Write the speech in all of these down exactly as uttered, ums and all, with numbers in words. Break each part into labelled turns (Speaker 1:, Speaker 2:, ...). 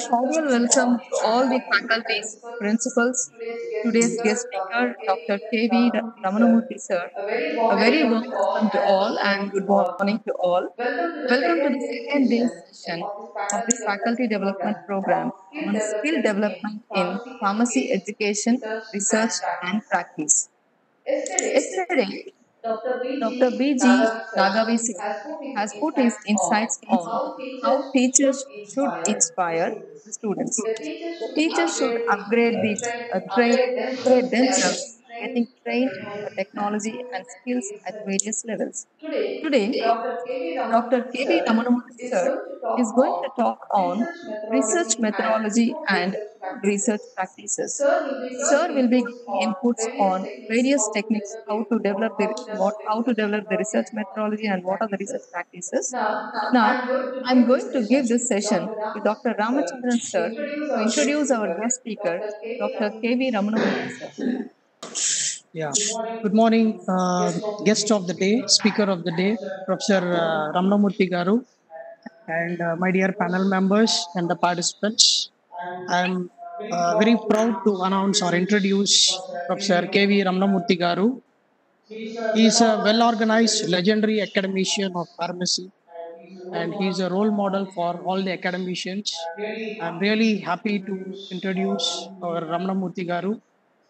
Speaker 1: cordial welcome to all the faculties, principals, today's guest speaker, Doctor K V Ramanamurthy sir.
Speaker 2: A
Speaker 1: A
Speaker 2: very
Speaker 1: very
Speaker 2: warm
Speaker 1: warm
Speaker 2: welcome
Speaker 1: welcome
Speaker 2: to
Speaker 1: to
Speaker 2: all
Speaker 1: all
Speaker 2: and
Speaker 1: and
Speaker 2: good
Speaker 1: good
Speaker 2: morning.
Speaker 1: morning to all.
Speaker 2: Welcome to the
Speaker 1: Welcome to
Speaker 2: second
Speaker 1: the
Speaker 2: day
Speaker 1: second day
Speaker 2: session
Speaker 1: session
Speaker 2: of this
Speaker 1: of
Speaker 2: faculty
Speaker 1: this faculty
Speaker 2: development
Speaker 1: development
Speaker 2: program
Speaker 1: program
Speaker 2: on skill
Speaker 1: on skill
Speaker 2: development in
Speaker 1: development in
Speaker 2: pharmacy
Speaker 1: pharmacy
Speaker 2: education,
Speaker 1: education,
Speaker 2: research
Speaker 1: research,
Speaker 2: and
Speaker 1: and
Speaker 2: practice.
Speaker 1: practice.
Speaker 2: Yesterday,
Speaker 1: Yesterday,
Speaker 2: Doctor
Speaker 1: Doctor
Speaker 2: B G.
Speaker 1: B G.
Speaker 2: Raghavi sir
Speaker 1: Raghavi sir
Speaker 2: has put his
Speaker 1: has put his
Speaker 2: insights on
Speaker 1: insights on
Speaker 2: how teachers
Speaker 1: how
Speaker 2: should
Speaker 1: teachers should
Speaker 2: inspire the
Speaker 1: inspire
Speaker 2: students.
Speaker 1: the students.
Speaker 2: The teachers
Speaker 1: The
Speaker 2: should
Speaker 1: teachers should
Speaker 2: upgrade the
Speaker 1: upgrade
Speaker 2: uh,
Speaker 1: these,
Speaker 2: train,
Speaker 1: uh, train,
Speaker 2: upgrade
Speaker 1: upgrade
Speaker 2: themselves by
Speaker 1: themselves,
Speaker 2: getting trained
Speaker 1: getting
Speaker 2: in the
Speaker 1: trained in the
Speaker 2: technology and
Speaker 1: technology
Speaker 2: skills
Speaker 1: and
Speaker 2: at
Speaker 1: skills
Speaker 2: various
Speaker 1: at
Speaker 2: levels.
Speaker 1: various levels.
Speaker 2: Today,
Speaker 1: Today,
Speaker 2: Doctor K V
Speaker 1: Doctor
Speaker 2: Ramanamurthy
Speaker 1: K V
Speaker 2: sir
Speaker 1: Ramanamurthy
Speaker 2: is
Speaker 1: sir
Speaker 2: going to talk
Speaker 1: is going to
Speaker 2: on
Speaker 1: talk on
Speaker 2: research
Speaker 1: research
Speaker 2: methodology and
Speaker 1: methodology
Speaker 2: good
Speaker 1: and
Speaker 2: research
Speaker 1: good research
Speaker 2: practices.
Speaker 1: practices.
Speaker 2: Sir will be giving
Speaker 1: Sir will be
Speaker 2: inputs
Speaker 1: giving
Speaker 2: on
Speaker 1: inputs
Speaker 2: various
Speaker 1: on
Speaker 2: techniques,
Speaker 1: various
Speaker 2: how to
Speaker 1: techniques,
Speaker 2: develop
Speaker 1: how
Speaker 2: the
Speaker 1: to develop the
Speaker 2: how to
Speaker 1: what,
Speaker 2: develop the
Speaker 1: how to
Speaker 2: research
Speaker 1: develop the
Speaker 2: methodology
Speaker 1: research
Speaker 2: and what are the
Speaker 1: methodology
Speaker 2: research
Speaker 1: and what are the research
Speaker 2: practices.
Speaker 1: practices.
Speaker 2: Now,
Speaker 1: Now,
Speaker 2: I'm going to
Speaker 1: I'm
Speaker 2: give this
Speaker 1: going to give
Speaker 2: session
Speaker 1: this
Speaker 2: to
Speaker 1: session
Speaker 2: Doctor
Speaker 1: to Doctor
Speaker 2: Ramachandran sir
Speaker 1: Ramachandran
Speaker 2: to
Speaker 1: sir
Speaker 2: introduce
Speaker 1: to
Speaker 2: our guest
Speaker 1: introduce our
Speaker 2: speaker,
Speaker 1: guest speaker,
Speaker 2: Doctor K V
Speaker 1: Doctor K V
Speaker 2: Ramanamurthy sir.
Speaker 1: Ramanamurthy sir.
Speaker 3: Yeah. Good morning, uh, guest of the day, speaker of the day, Professor uh, Ramnamurthy Garu, and uh, my dear panel members and the participants. I'm uh, very proud to announce or introduce Professor K V Ramnamurthy Garu. He is a well organized, legendary academician of pharmacy, and he is a role model for all the academicians. I'm really happy to introduce our Ramnamurthy Garu.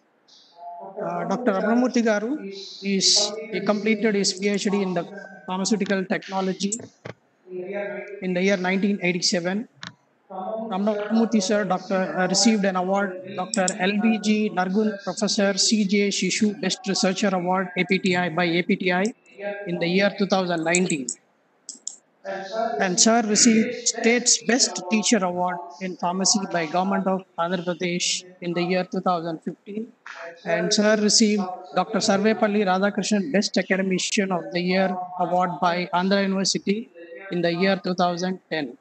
Speaker 3: Uh, Doctor Ramnamurthy Garu is he completed his PhD in the pharmaceutical technology in the year nineteen eighty-seven. Ramnamurthy sir Doctor uh, received an award, Doctor L B G Nargun Professor C J Shishu Best Researcher Award A P T I by A P T I in the year two thousand nineteen. And sir received State's Best Teacher Award in Pharmacy by Government of Andhra Pradesh in the year two thousand fifteen. And sir received Doctor Sarvepalli Radhakrishnan Best Academician of the Year Award by Andhra University in the year two thousand ten.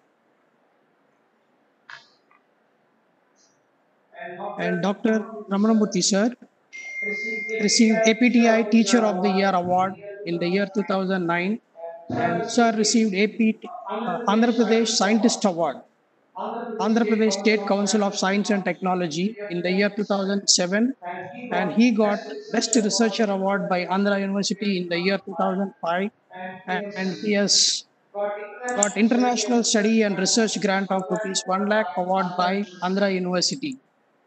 Speaker 3: And Doctor Ramanamurthy sir received A P T I Teacher of the Year Award in the year two thousand nine. And sir received A P T, uh, Andhra Pradesh Scientist Award, Andhra Pradesh State Council of Science and Technology in the year two thousand seven, and he got Best Researcher Award by Andhra University in the year two thousand five, and he has got International Study and Research Grant of rupees one lakh award by Andhra University.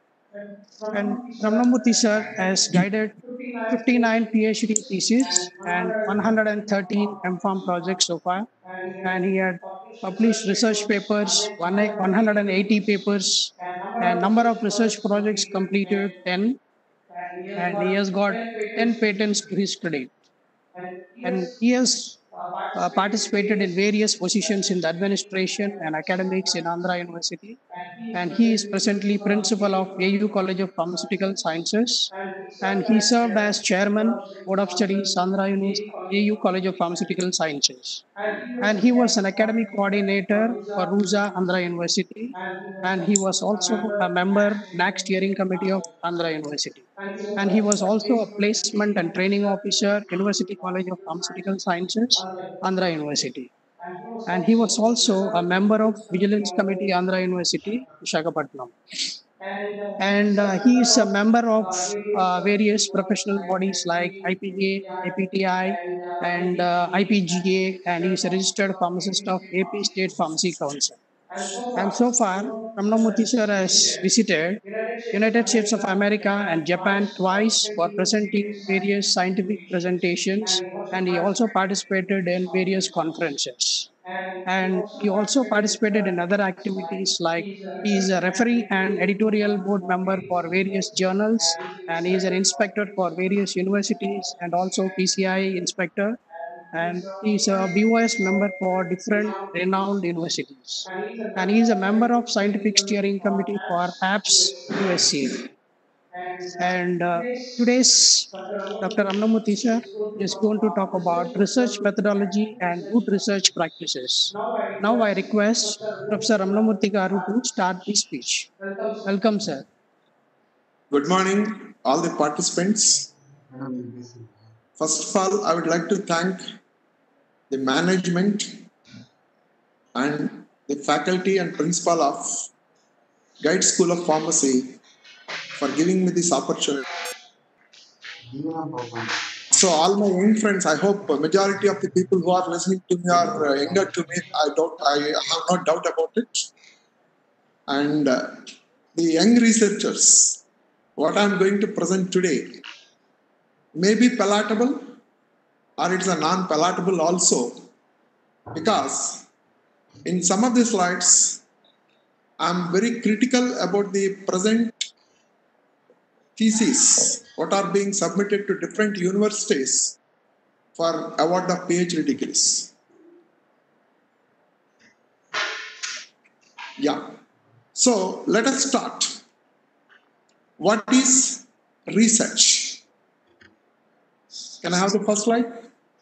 Speaker 3: And Ramnamurthy sir has guided fifty-nine PhD theses and one hundred thirteen MPharm projects so far. And he had published research papers, one hundred eighty papers, and number of research projects completed ten. And he has got ten patents to his credit. And he has uh, participated in various positions in the administration and academics in Andhra University. And he is presently principal of A U College of Pharmaceutical Sciences. And he served as chairman, Board of Studies, Andhra University, A U College of Pharmaceutical Sciences. And he was an academic coordinator for RUSA, Andhra University. And he was also a member, N A C Steering Committee of Andhra University. And he was also a placement and training officer, University College of Pharmaceutical Sciences, Andhra University. And he was also a member of Vigilance Committee, Andhra University, Visakhapatnam. And uh, he is a member of uh, various professional bodies like I P A, A P T I, and uh, I P G A, and he is a registered pharmacist of A P State Pharmacy Council. And so far, Ramnamurthy sir has visited United States of America and Japan twice for presenting various scientific presentations, and he also participated in various conferences. And he also participated in other activities like he is a referee and editorial board member for various journals, and he is an inspector for various universities and also P C I inspector, and he is a B O S member for different renowned universities. And he is a member of Scientific Steering Committee for apps U S A. And uh, today's Doctor Ramnamurthy sir is going to talk about research methodology and good research practices. Now I request Professor Ramnamurthy Garu to start the speech. Welcome, sir.
Speaker 4: Good morning, all the participants. First of all, I would like to thank the management and the faculty and principal of Guide School of Pharmacy, for giving me this opportunity. So, all my young friends, I hope a majority of the people who are listening to me are uh, younger to me. I don't, I have no doubt about it. And uh, the young researchers, what I'm going to present today may be palatable, or it's a non-palatable also, because in some of the slides, I'm very critical about the present theses, what are being submitted to different universities for award of PhD degrees. Yeah. So let us start. What is research? Can I have the first slide?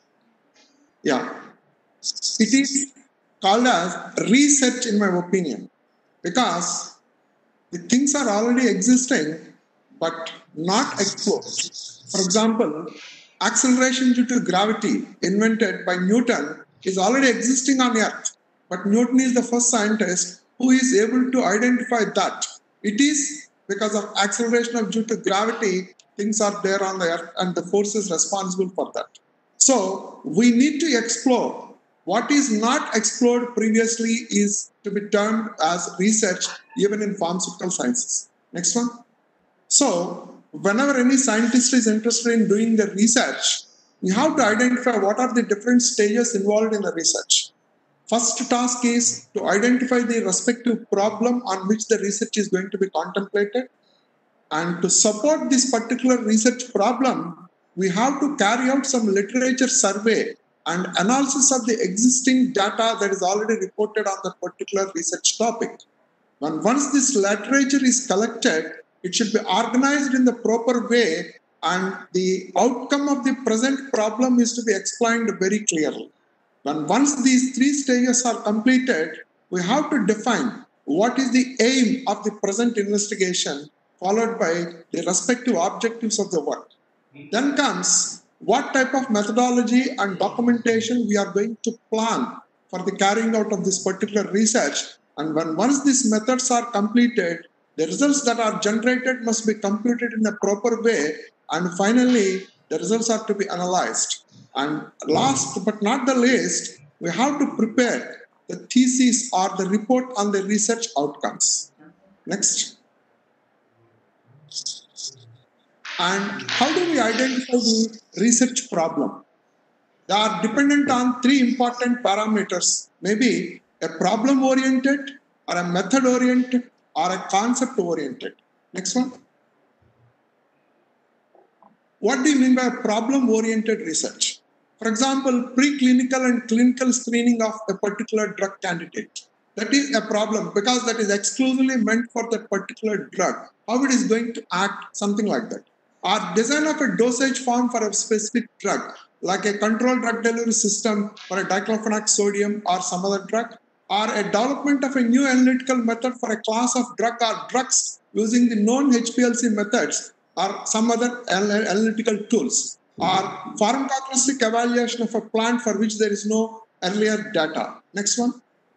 Speaker 4: Yeah. It is called as research in my opinion, because the things are already existing but not explored. For example, acceleration due to gravity invented by Newton is already existing on Earth, but Newton is the first scientist who is able to identify that it is because of acceleration of due to gravity, things are there on the Earth and the force is responsible for that. So we need to explore. What is not explored previously is to be termed as research, even in pharmaceutical sciences. Next one. So, whenever any scientist is interested in doing the research, we have to identify what are the different stages involved in the research. First task is to identify the respective problem on which the research is going to be contemplated. And to support this particular research problem, we have to carry out some literature survey and analysis of the existing data that is already reported on the particular research topic. When once this literature is collected, it should be organized in the proper way, and the outcome of the present problem is to be explained very clearly. When once these three stages are completed, we have to define what is the aim of the present investigation, followed by the respective objectives of the work. Then comes what type of methodology and documentation we are going to plan for the carrying out of this particular research. And when once these methods are completed, the results that are generated must be computed in a proper way, and finally, the results are to be analyzed. And last but not the least, we have to prepare the thesis or the report on the research outcomes. Next. And how do we identify the research problem? They are dependent on three important parameters, maybe a problem-oriented, or a method-oriented, or a concept-oriented. Next one. What do you mean by problem-oriented research? For example, preclinical and clinical screening of a particular drug candidate. That is a problem because that is exclusively meant for that particular drug. How it is going to act, something like that. Or design of a dosage form for a specific drug, like a controlled drug delivery system for a diclofenac sodium or some other drug, or a development of a new analytical method for a class of drug or drugs using the known H P L C methods or some other analytical tools, or pharmacognostic evaluation of a plant for which there is no earlier data. Next one.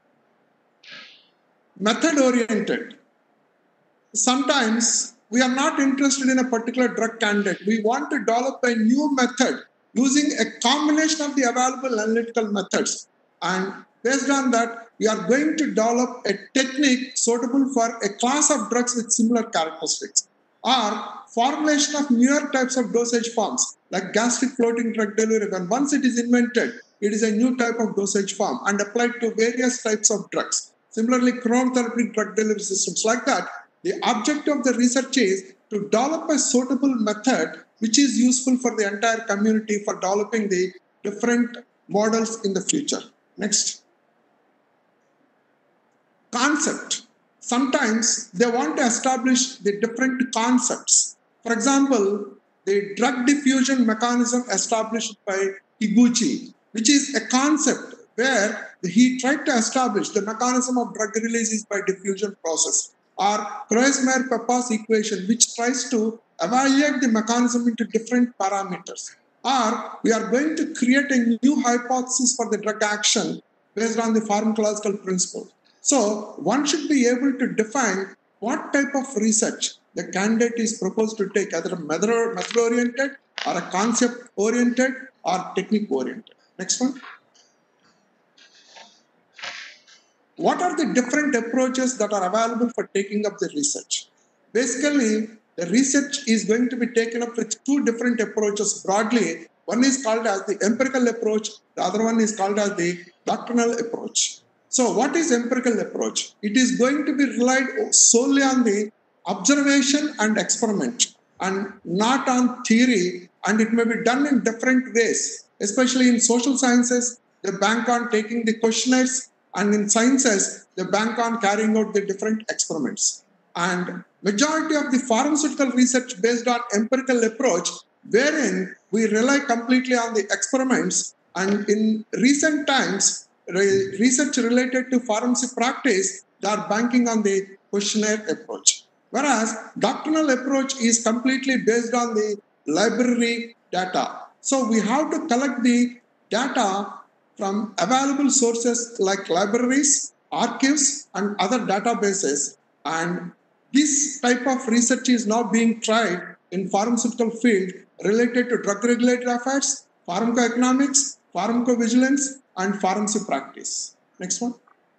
Speaker 4: Method-oriented. Sometimes we are not interested in a particular drug candidate. We want to develop a new method using a combination of the available analytical methods. And based on that, we are going to develop a technique suitable for a class of drugs with similar characteristics, or formulation of newer types of dosage forms like gastric floating drug delivery. When once it is invented, it is a new type of dosage form and applied to various types of drugs. Similarly, chronotherapy drug delivery systems like that. The objective of the research is to develop a suitable method which is useful for the entire community for developing the different models in the future. Next. Concept. Sometimes they want to establish the different concepts. For example, the drug diffusion mechanism established by Higuchi, which is a concept where he tried to establish the mechanism of drug release by diffusion process, or Kreutzmeier-Peppas equation, which tries to evaluate the mechanism into different parameters. Or we are going to create a new hypothesis for the drug action based on the pharmacological principle. So one should be able to define what type of research the candidate is proposed to take, either method, method oriented or a concept oriented or technique oriented. Next one. What are the different approaches that are available for taking up the research? Basically, the research is going to be taken up with two different approaches broadly. One is called as the empirical approach, the other one is called as the doctrinal approach. So what is empirical approach? It is going to be relied solely on the observation and experiment and not on theory, and it may be done in different ways, especially in social sciences, they bank on taking the questionnaires, and in sciences, they bank on carrying out the different experiments. And majority of the pharmaceutical research based on empirical approach, wherein we rely completely on the experiments, and in recent times, re research related to pharmacy practice, they are banking on the questionnaire approach. Whereas doctrinal approach is completely based on the library data. So we have to collect the data from available sources like libraries, archives, and other databases. And this type of research is now being tried in pharmaceutical field related to drug regulatory affairs, pharmacoeconomics, pharmacovigilance, and pharmacy practice. Next one.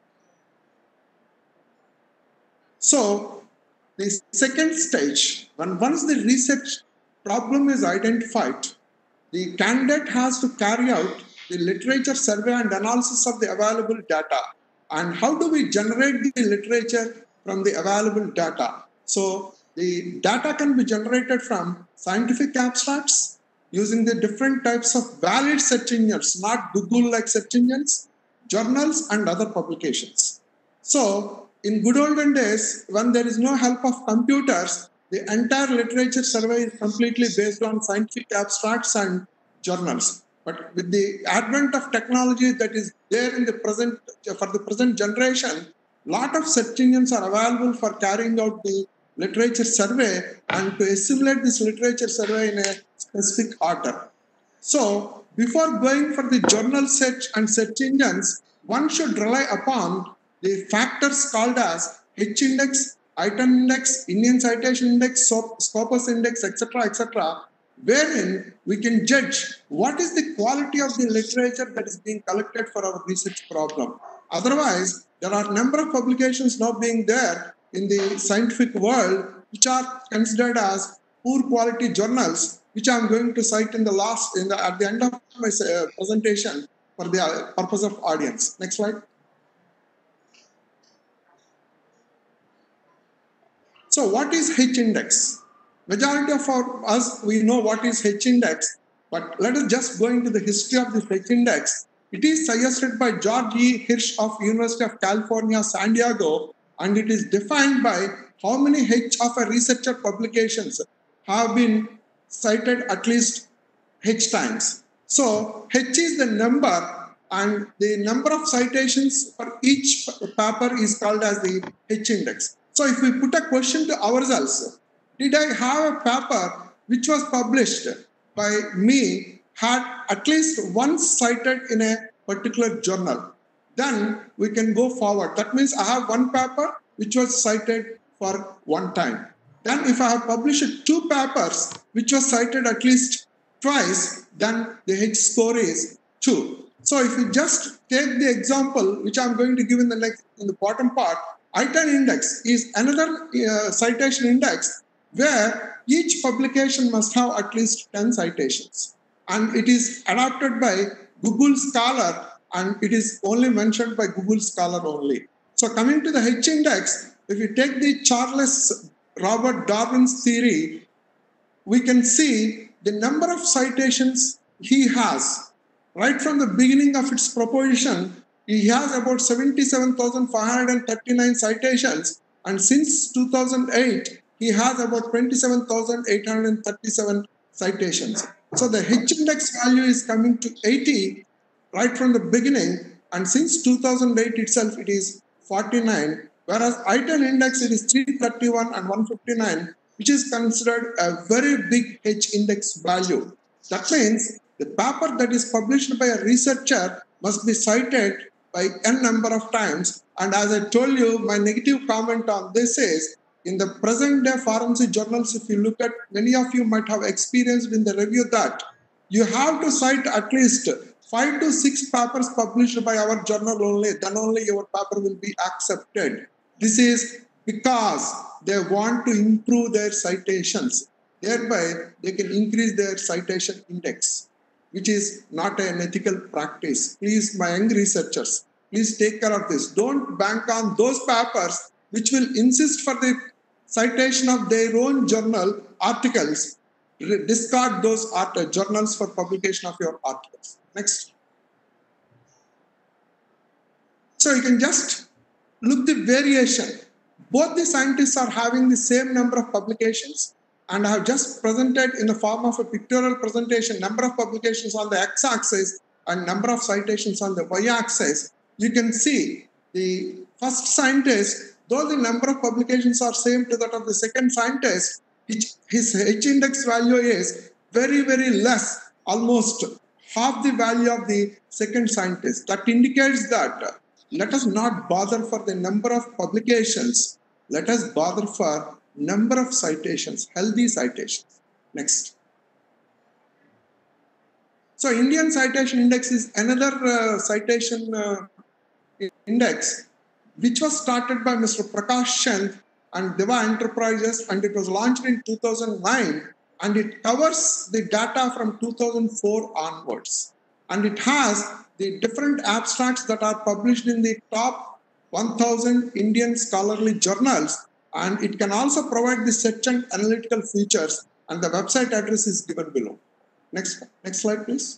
Speaker 4: So the second stage, when once the research problem is identified, the candidate has to carry out the literature survey and analysis of the available data. And how do we generate the literature from the available data? So the data can be generated from scientific abstracts using the different types of valid search engines, not Google-like search engines, journals, and other publications. So in good olden days, when there is no help of computers, the entire literature survey is completely based on scientific abstracts and journals. But with the advent of technology that is there in the present, for the present generation, lot of search engines are available for carrying out the literature survey and to assimilate this literature survey in a specific order. So before going for the journal search and search engines, one should rely upon the factors called as H-index, item index, Indian citation index, Scopus index, et cetera, et cetera, wherein we can judge what is the quality of the literature that is being collected for our research problem. Otherwise, there are a number of publications now being there in the scientific world which are considered as poor quality journals, which I am going to cite in the last, in the, at the end of my uh, presentation for the uh, purpose of audience. Next slide. So what is H-index? Majority of our, us, we know what is H-index, but let us just go into the history of this H-index. It is suggested by George E. Hirsch of University of California, San Diego, and it is defined by how many H of a researcher publications have been cited at least H times. So H is the number, and the number of citations for each paper is called as the H-index. So if we put a question to ourselves, did I have a paper which was published by me, had at least once cited in a particular journal? Then we can go forward. That means I have one paper which was cited for one time. Then if I have published two papers which was cited at least twice, then the H score is two. So if you just take the example which I'm going to give in the next, in the bottom part, I ten index is another uh, citation index where each publication must have at least ten citations. And it is adopted by Google Scholar, and it is only mentioned by Google Scholar only. So coming to the H-index, if you take the Charles Robert Darwin's theory, we can see the number of citations he has. Right from the beginning of its proposition, he has about seventy-seven thousand five hundred thirty-nine citations, and since two thousand eight, he has about twenty-seven thousand eight hundred thirty-seven citations. So the H-index value is coming to eighty right from the beginning, and since two thousand eight itself, it is forty-nine, whereas I ten index, it is three thirty-one and one fifty-nine, which is considered a very big H-index value. That means the paper that is published by a researcher must be cited by n number of times. And as I told you, my negative comment on this is, in the present day forensic journals, if you look at, many of you might have experienced in the review that you have to cite at least five to six papers published by our journal only, then only your paper will be accepted. This is because they want to improve their citations. Thereby, they can increase their citation index, which is not an ethical practice. Please, my young researchers, please take care of this. Don't bank on those papers which will insist for the citation of their own journal articles. Discard those art journals for publication of your articles. Next. So you can just look the variation. Both the scientists are having the same number of publications, and I have just presented in the form of a pictorial presentation number of publications on the x-axis and number of citations on the y-axis. You can see the first scientist, though the number of publications are same to that of the second scientist, his H-index value is very, very less, almost half the value of the second scientist. That indicates that uh, let us not bother for the number of publications. Let us bother for number of citations, healthy citations. Next. So Indian Citation Index is another uh, citation uh, index which was started by Mister Prakash Chand and Deva Enterprises, and it was launched in two thousand nine, and it covers the data from two thousand four onwards. And it has the different abstracts that are published in the top one thousand Indian scholarly journals, and it can also provide the search and analytical features, and the website address is given below. Next, next slide, please.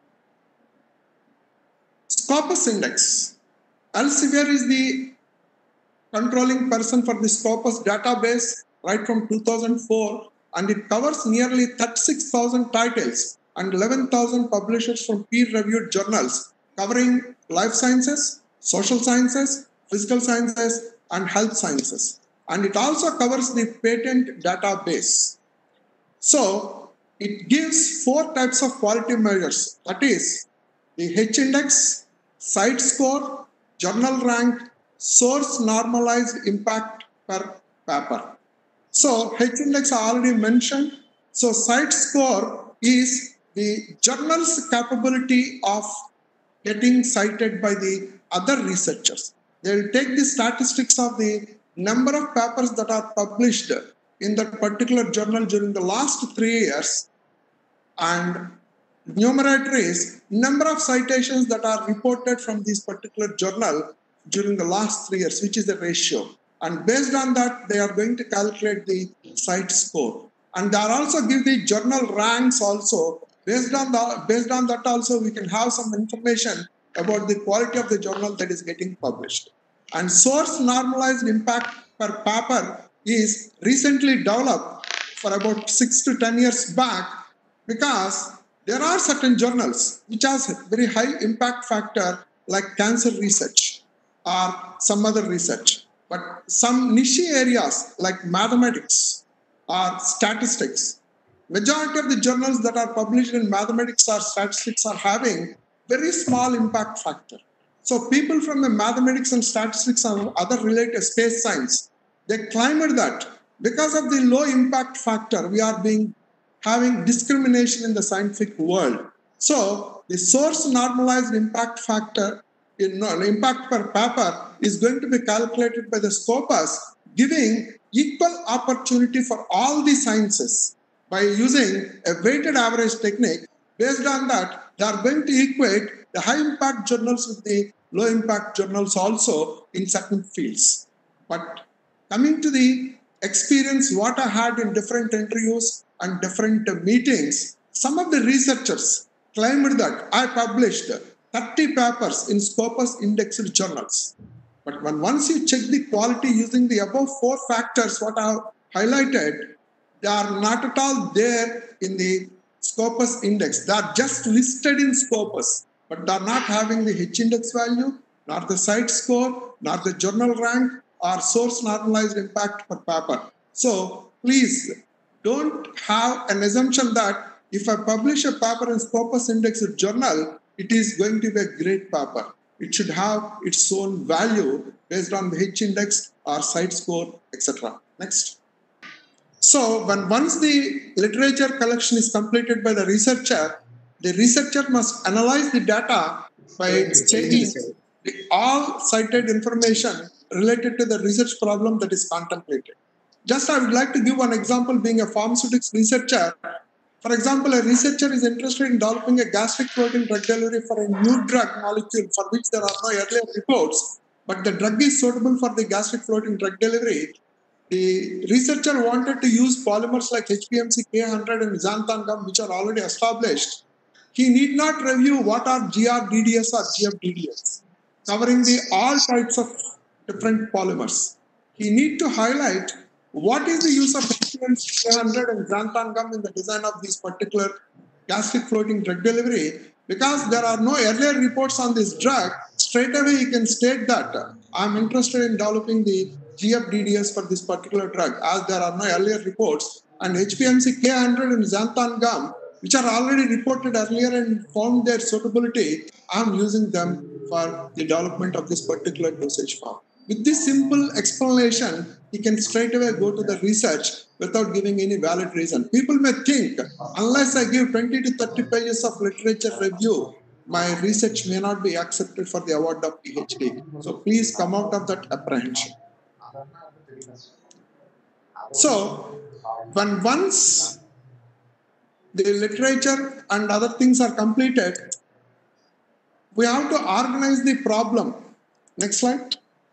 Speaker 4: Scopus Index. Elsevier is the controlling person for the Scopus database right from two thousand four, and it covers nearly thirty-six thousand titles and eleven thousand publishers from peer-reviewed journals covering life sciences, social sciences, physical sciences, and health sciences. And it also covers the patent database. So it gives four types of quality measures. That is the H-index, site score, journal rank, source normalized impact per paper. So H-index I already mentioned. So site score is the journal's capability of getting cited by the other researchers. They will take the statistics of the number of papers that are published in that particular journal during the last three years, and numerator is number of citations that are reported from this particular journal during the last three years, which is the ratio. And based on that, they are going to calculate the site score. And they are also give the journal ranks also. Based on, the, based on that also, we can have some information about the quality of the journal that is getting published. And source normalized impact per paper is recently developed for about six to ten years back, because there are certain journals which has very high impact factor like cancer research or some other research. But some niche areas like mathematics or statistics, majority of the journals that are published in mathematics or statistics are having very small impact factor. So people from the mathematics and statistics and other related space science, they claimed that because of the low impact factor, we are being having discrimination in the scientific world. So the source normalized impact factor, in no, impact per paper, is going to be calculated by the Scopus, giving equal opportunity for all the sciences by using a weighted average technique. Based on that, they are going to equate the high impact journals with the low impact journals also in certain fields. But coming to the experience, what I had in different interviews and different meetings, some of the researchers claimed that I published thirty papers in Scopus indexed journals. But when once you check the quality using the above four factors, what I have highlighted, they are not at all there in the Scopus index. They are just listed in Scopus, but they are not having the H-index value, nor the site score, nor the journal rank, or source normalized impact per paper. So please don't have an assumption that if I publish a paper in Scopus indexed journal, it is going to be a great paper. It should have its own value based on the H-index or site score, et cetera. Next. So when once the literature collection is completed by the researcher, the researcher must analyze the data by checking the all cited information related to the research problem that is contemplated. Just I would like to give one example being a pharmaceutics researcher. For example, a researcher is interested in developing a gastric protein drug delivery for a new drug molecule for which there are no earlier reports, but the drug is suitable for the gastric protein drug delivery. The researcher wanted to use polymers like H P M C K one hundred and xanthan gum, which are already established. He need not review what are G R D D S or G F D D S, covering the all types of different polymers. He need to highlight what is the use of H P M C K one hundred and xanthan gum in the design of this particular gastric floating drug delivery. Because there are no earlier reports on this drug, straight away he can state that I'm interested in developing the G F D D S for this particular drug, as there are no earlier reports, and H P M C K one hundred and xanthan gum, which are already reported earlier and found their suitability, I'm using them for the development of this particular dosage form. With this simple explanation, he can straight away go to the research without giving any valid reason. People may think, unless I give twenty to thirty pages of literature review, my research may not be accepted for the award of PhD. So please come out of that apprehension. So, when once the literature and other things are completed, we have to organize the problem. Next slide.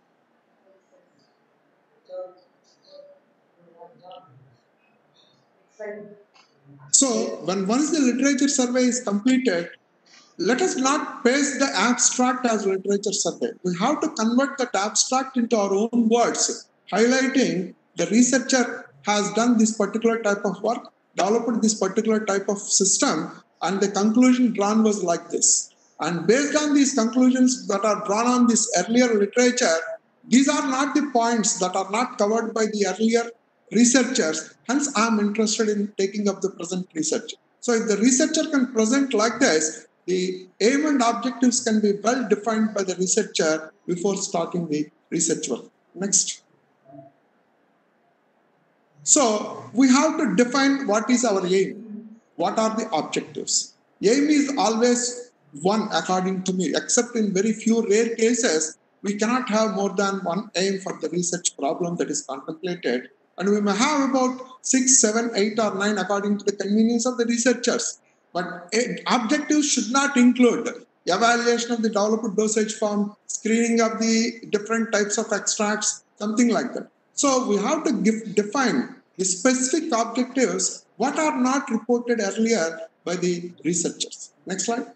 Speaker 4: So, when once the literature survey is completed, let us not paste the abstract as literature survey. We have to convert that abstract into our own words, highlighting the researcher has done this particular type of work, developed this particular type of system, and the conclusion drawn was like this. And based on these conclusions that are drawn on this earlier literature, these are not the points that are not covered by the earlier researchers. Hence, I am interested in taking up the present research. So if the researcher can present like this, the aim and objectives can be well defined by the researcher before starting the research work. Next. So we have to define what is our aim. What are the objectives? Aim is always one, according to me, except in very few rare cases, we cannot have more than one aim for the research problem that is contemplated. And we may have about six, seven, eight, or nine according to the convenience of the researchers. But objectives should not include evaluation of the developed dosage form, screening of the different types of extracts, something like that. So we have to give, define the specific objectives, what are not reported earlier by the researchers. Next slide.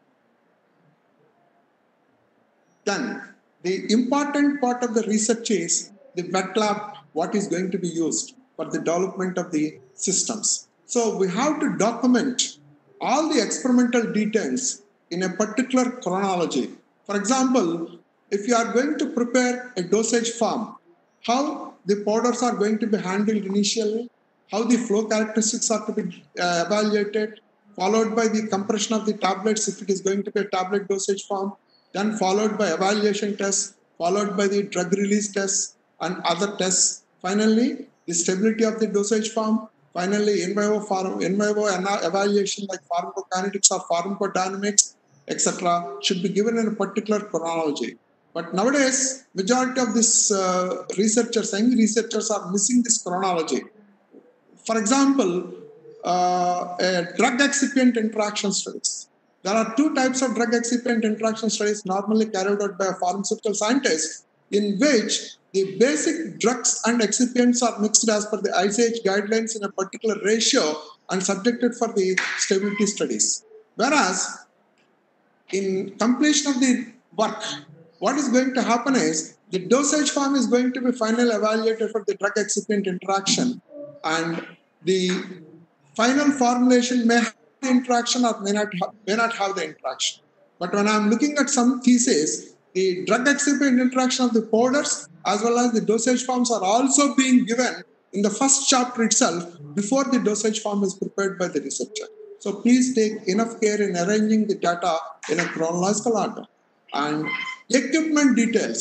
Speaker 4: Then the important part of the research is the wet lab, what is going to be used for the development of the systems. So we have to document all the experimental details in a particular chronology. For example, if you are going to prepare a dosage form, how the powders are going to be handled initially, how the flow characteristics are to be uh, evaluated, followed by the compression of the tablets if it is going to be a tablet dosage form, then followed by evaluation tests, followed by the drug release tests and other tests. Finally, the stability of the dosage form. Finally, in vivo, farm, in vivo evaluation like pharmacokinetics or pharmacodynamics, et cetera, should be given in a particular chronology. But nowadays, majority of these uh, researchers, young researchers, are missing this chronology. For example, uh, a drug excipient interaction studies. There are two types of drug excipient interaction studies normally carried out by a pharmaceutical scientist, in which the basic drugs and excipients are mixed as per the I C H guidelines in a particular ratio and subjected for the stability studies. Whereas, in completion of the work, what is going to happen is the dosage form is going to be finally evaluated for the drug excipient interaction, and the final formulation may have the interaction or may not have, may not have the interaction. But when I'm looking at some theses, the drug excipient interaction of the powders as well as the dosage forms are also being given in the first chapter itself before the dosage form is prepared by the researcher. So please take enough care in arranging the data in a chronological order. And equipment details.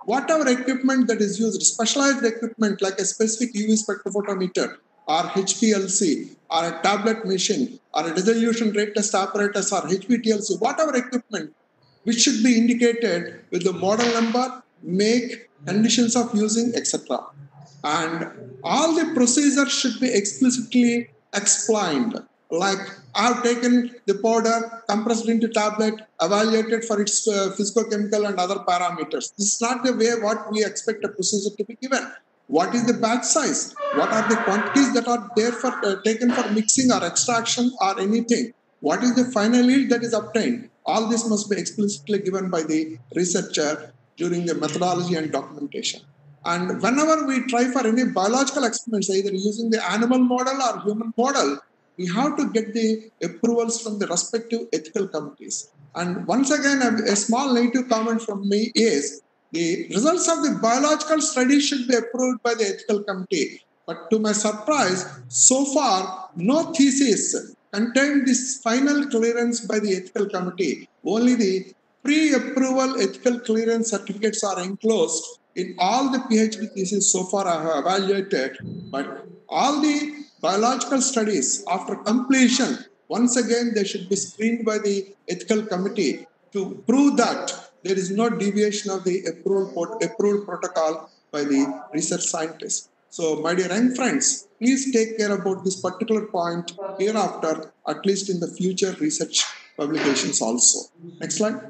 Speaker 4: whatever equipment that is used, specialized equipment like a specific U V spectrophotometer or H P L C or a tablet machine or a dissolution rate test apparatus or H P T L C, whatever equipment which should be indicated with the model number, make, conditions of using, et cetera. And all the procedures should be explicitly explained. Like, I have taken the powder, compressed into tablet, evaluated for its uh, physicochemical and other parameters. This is not the way what we expect a procedure to be given. What is the batch size? What are the quantities that are there for uh, taken for mixing or extraction or anything? What is the final yield that is obtained? All this must be explicitly given by the researcher during the methodology and documentation. And whenever we try for any biological experiments, either using the animal model or human model, we have to get the approvals from the respective ethical committees. And once again, a, a small negative comment from me is the results of the biological study should be approved by the ethical committee. But to my surprise, so far, no thesis contained this final clearance by the ethical committee. Only the pre-approval ethical clearance certificates are enclosed in all the PhD theses so far I have evaluated. But all the biological studies, after completion, once again, they should be screened by the ethical committee to prove that there is no deviation of the approved, approved protocol by the research scientist. So, my dear young friends, please take care about this particular point hereafter, at least in the future research publications also. Next slide.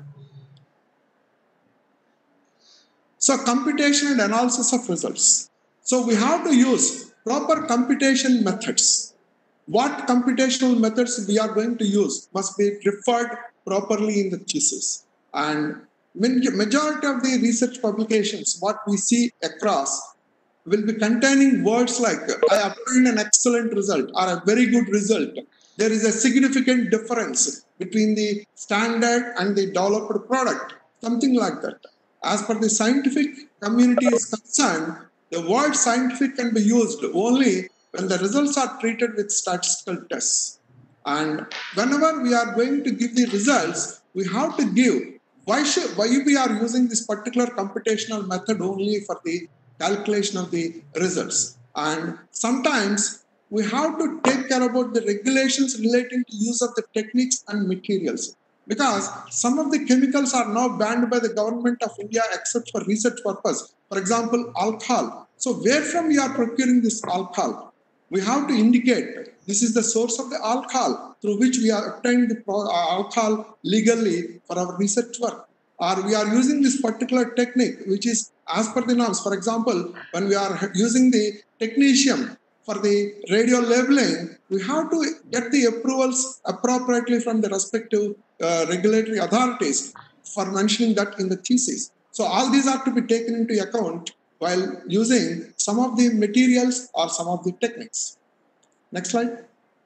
Speaker 4: So, computation and analysis of results. So, we have to use proper computation methods. What computational methods we are going to use must be referred properly in the thesis. And majority of the research publications, what we see across, will be containing words like, I obtained an excellent result or a very good result. There is a significant difference between the standard and the developed product, something like that. As per the scientific community is concerned, the word scientific can be used only when the results are treated with statistical tests. And whenever we are going to give the results, we have to give why, should, why we are using this particular computational method only for the calculation of the results. And sometimes we have to take care about the regulations relating to use of the techniques and materials. Because some of the chemicals are now banned by the government of India except for research purpose. For example, alcohol. So where from we are procuring this alcohol? We have to indicate this is the source of the alcohol through which we are obtaining the alcohol legally for our research work. Or we are using this particular technique which is as per the norms. For example, when we are using the technetium for the radio labeling, we have to get the approvals appropriately from the respective uh, regulatory authorities for mentioning that in the thesis. So all these are to be taken into account while using some of the materials or some of the techniques. Next slide.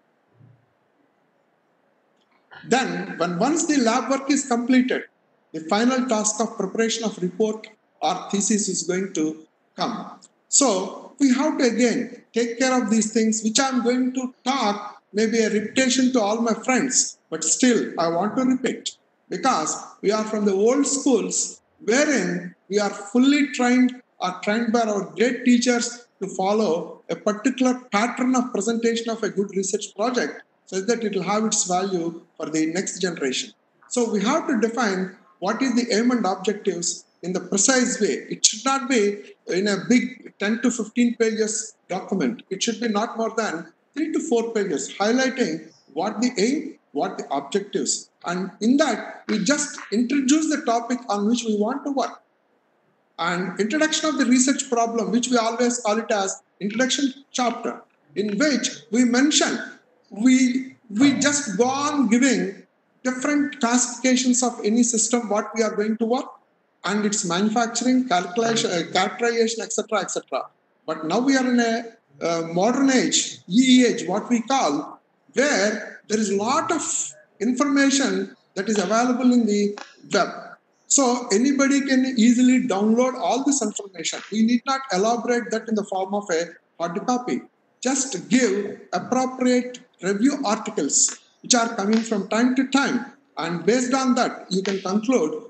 Speaker 4: Then, when once the lab work is completed, the final task of preparation of report or thesis is going to come. So, we have to again take care of these things, which I'm going to talk, maybe a repetition to all my friends, but still I want to repeat because we are from the old schools wherein we are fully trained or trained by our great teachers to follow a particular pattern of presentation of a good research project so that it will have its value for the next generation. So we have to define what is the aim and objectives in the precise way. It should not be in a big ten to fifteen pages document. It should be not more than three to four pages, highlighting what the aim, what the objectives. And in that, we just introduce the topic on which we want to work. And introduction of the research problem, which we always call it as introduction chapter, in which we mention, we, we just go on giving different classifications of any system, what we are going to work, and its manufacturing, calculation, uh, characterization, et cetera, et cetera. But now we are in a uh, modern age, E E age, what we call, where there is a lot of information that is available in the web. So anybody can easily download all this information. We need not elaborate that in the form of a hard copy. Just give appropriate review articles which are coming from time to time. And based on that, you can conclude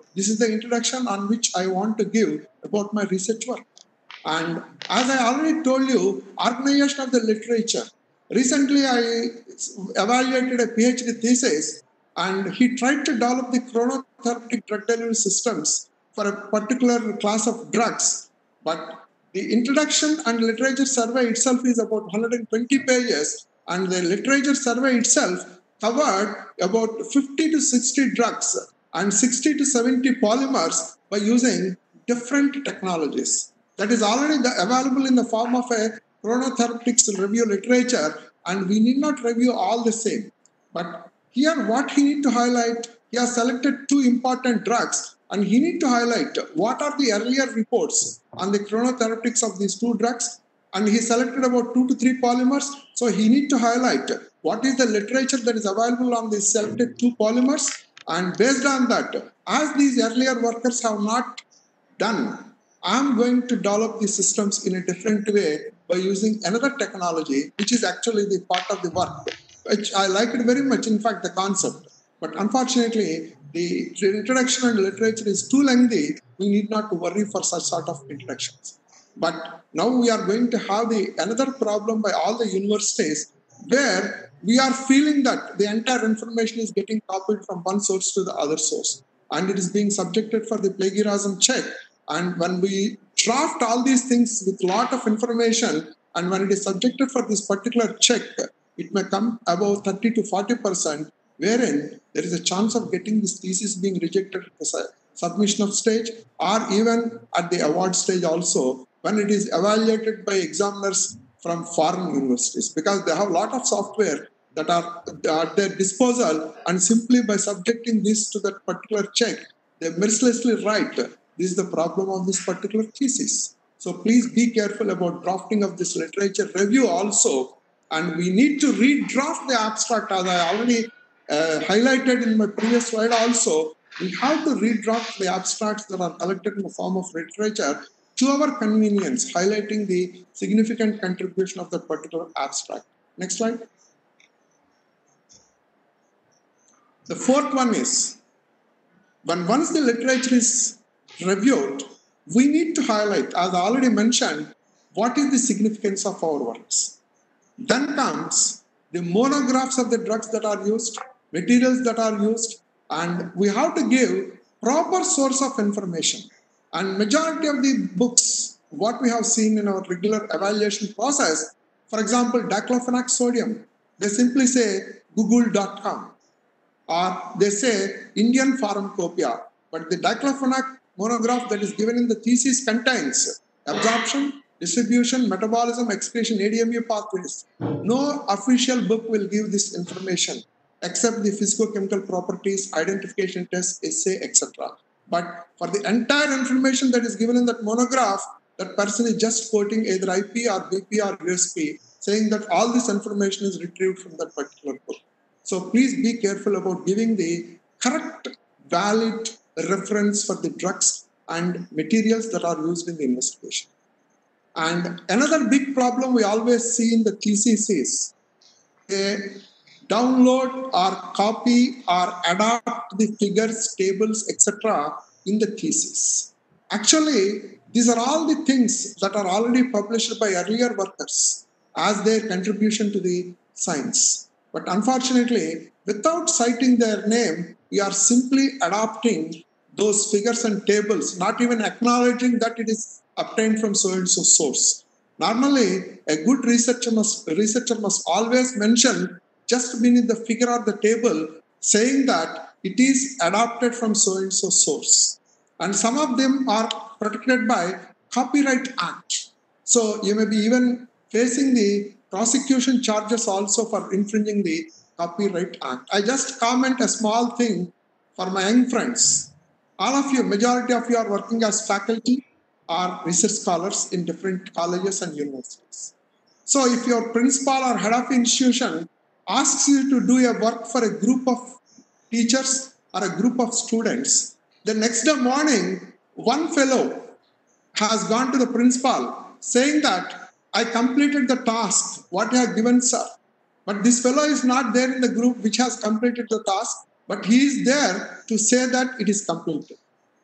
Speaker 4: this is the introduction on which I want to give about my research work. And as I already told you, organization of the literature. Recently, I evaluated a PhD thesis, and he tried to develop the chronotherapeutic drug delivery systems for a particular class of drugs. But the introduction and literature survey itself is about one hundred twenty pages, and the literature survey itself covered about fifty to sixty drugs and sixty to seventy polymers by using different technologies. That is already the, available in the form of a chronotherapeutics review literature, and we need not review all the same. But here what he need to highlight, he has selected two important drugs, and he need to highlight what are the earlier reports on the chronotherapeutics of these two drugs, and he selected about two to three polymers. So he need to highlight what is the literature that is available on these selected two polymers, and based on that, as these earlier workers have not done, I'm going to develop these systems in a different way by using another technology, which is actually the part of the work, which I like it very much, in fact, the concept. But unfortunately, the introduction and literature is too lengthy. We need not to worry for such sort of introductions. But now we are going to have the another problem by all the universities, where we are feeling that the entire information is getting copied from one source to the other source, and it is being subjected for the plagiarism check. And when we draft all these things with lot of information, and when it is subjected for this particular check, it may come above thirty to forty percent, wherein there is a chance of getting this thesis being rejected at the submission of stage, or even at the award stage also, when it is evaluated by examiners from foreign universities, because they have a lot of software that are at their disposal, and simply by subjecting this to that particular check, they mercilessly write, this is the problem of this particular thesis. So please be careful about drafting of this literature review also. And we need to redraft the abstract, as I already uh, highlighted in my previous slide also. We have to redraft the abstracts that are collected in the form of literature to our convenience, highlighting the significant contribution of that particular abstract. Next slide. The fourth one is, when once the literature is reviewed, we need to highlight, as I already mentioned, what is the significance of our works. Then comes the monographs of the drugs that are used, materials that are used, and we have to give proper source of information. And majority of the books, what we have seen in our regular evaluation process, for example, diclofenac sodium, they simply say google dot com, or they say Indian Pharmacopoeia, but the diclofenac monograph that is given in the thesis contains absorption, distribution, metabolism, excretion, A D M E pathways. No official book will give this information except the physicochemical properties, identification tests, assay, et cetera. But for the entire information that is given in that monograph, that person is just quoting either I P or B P or U S P, saying that all this information is retrieved from that particular book. So please be careful about giving the correct, valid reference for the drugs and materials that are used in the investigation. And another big problem we always see in the thesis is they download or copy or adapt the figures, tables, et cetera in the thesis. Actually, these are all the things that are already published by earlier workers as their contribution to the science. But unfortunately, without citing their name, we are simply adopting those figures and tables, not even acknowledging that it is obtained from so and so source. Normally, a good researcher must, researcher must always mention just beneath the figure or the table, saying that it is adopted from so and so source. And some of them are protected by Copyright Act. So you may be even facing the prosecution charges also for infringing the Copyright Act. I just comment a small thing for my young friends. All of you, majority of you are working as faculty or research scholars in different colleges and universities. So if your principal or head of institution asks you to do a work for a group of teachers or a group of students, the next day morning, one fellow has gone to the principal saying that I completed the task, what you have given, sir. But this fellow is not there in the group which has completed the task, but he is there to say that it is completed.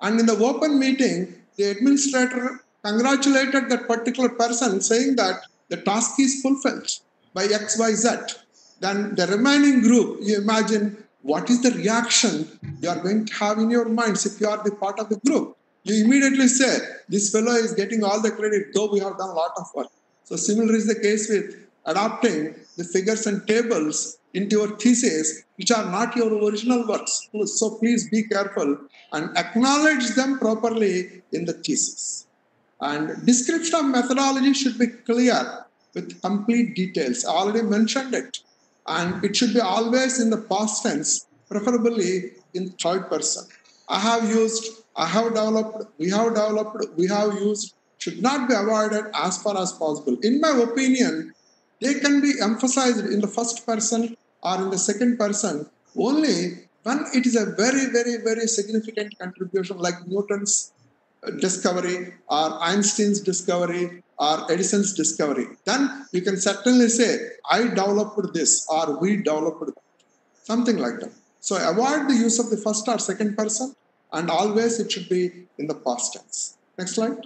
Speaker 4: And in the open meeting, the administrator congratulated that particular person, saying that the task is fulfilled by X Y Z. Then the remaining group, you imagine what is the reaction you are going to have in your minds if you are the part of the group. You immediately say, this fellow is getting all the credit, though we have done a lot of work. So similar is the case with adopting the figures and tables into your thesis, which are not your original works. So please be careful and acknowledge them properly in the thesis. And description of methodology should be clear with complete details. I already mentioned it. And it should be always in the past tense, preferably in third person. I have used, I have developed, we have developed, we have used, should not be avoided as far as possible. In my opinion, they can be emphasized in the first person or in the second person only when it is a very, very, very significant contribution, like Newton's discovery or Einstein's discovery or Edison's discovery. Then you can certainly say, I developed this or we developed that. Something like that. So avoid the use of the first or second person, and always it should be in the past tense. Next slide.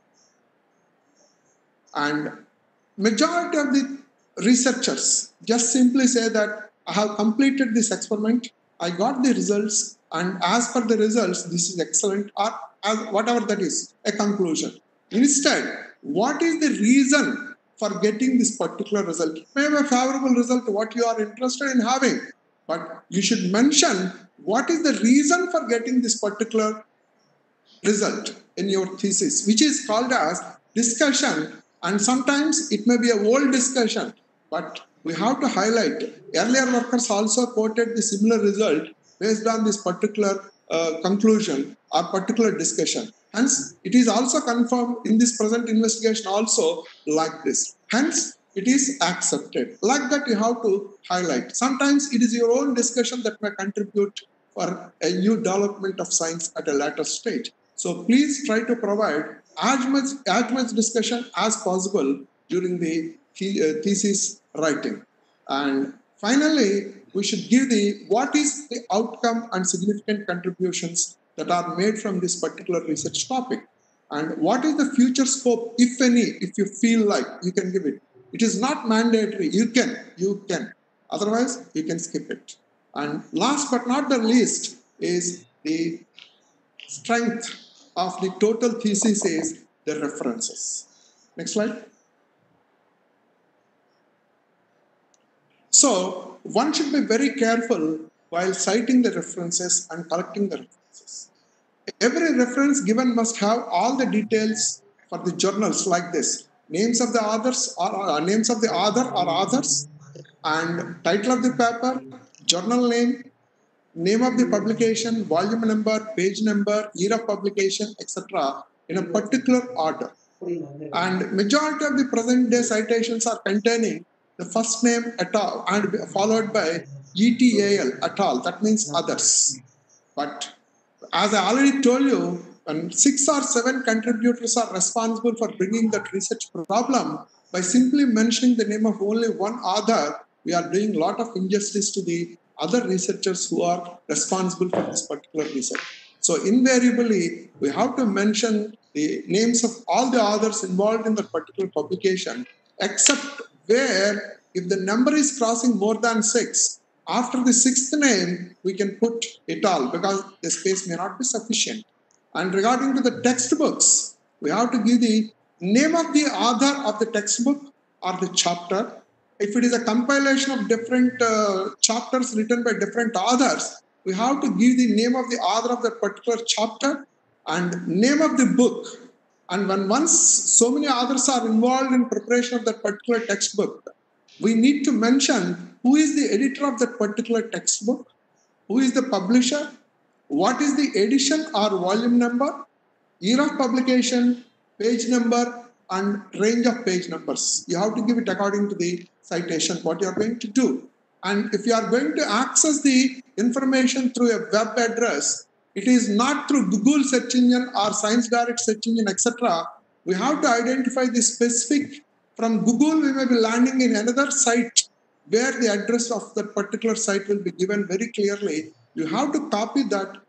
Speaker 4: And majority of the researchers just simply say that I have completed this experiment, I got the results, and as per the results, this is excellent, or as whatever that is, a conclusion. Instead, what is the reason for getting this particular result? It may be a favorable result, what you are interested in having, but you should mention what is the reason for getting this particular result in your thesis, which is called as discussion. And sometimes it may be a old discussion, but we have to highlight. Earlier workers also quoted the similar result based on this particular uh, conclusion or particular discussion. Hence, it is also confirmed in this present investigation also like this. Hence, it is accepted. Like that, you have to highlight. Sometimes it is your own discussion that may contribute for a new development of science at a later stage. So please try to provide as much, as much discussion as possible during the thesis writing. And finally, we should give the what is the outcome and significant contributions that are made from this particular research topic. And what is the future scope, if any, if you feel like you can give it. It is not mandatory. You can, you can. Otherwise, you can skip it. And last but not the least is the strength of the total thesis is the references. Next slide. So one should be very careful while citing the references and collecting the references. Every reference given must have all the details for the journals like this. Names of the authors or uh, names of the author or authors, and title of the paper, journal name, name of the publication, volume number, page number, year of publication, et cetera in a particular order. And majority of the present day citations are containing the first name et al. And followed by E T A L et al. That means others. But as I already told you, when six or seven contributors are responsible for bringing that research problem, by simply mentioning the name of only one author, we are doing a lot of injustice to the other researchers who are responsible for this particular research. So invariably, we have to mention the names of all the authors involved in that particular publication, except where if the number is crossing more than six, after the sixth name, we can put it all because the space may not be sufficient. And regarding to the textbooks, we have to give the name of the author of the textbook or the chapter. If it is a compilation of different uh, chapters written by different authors, we have to give the name of the author of that particular chapter and name of the book. And when once so many authors are involved in preparation of that particular textbook, we need to mention who is the editor of that particular textbook, who is the publisher, what is the edition or volume number, year of publication, page number, and range of page numbers. You have to give it according to the citation, what you are going to do. And if you are going to access the information through a web address, it is not through Google search engine or Science Direct search engine, et cetera. We have to identify the specific. From Google, we may be landing in another site where the address of that particular site will be given very clearly. You have to copy that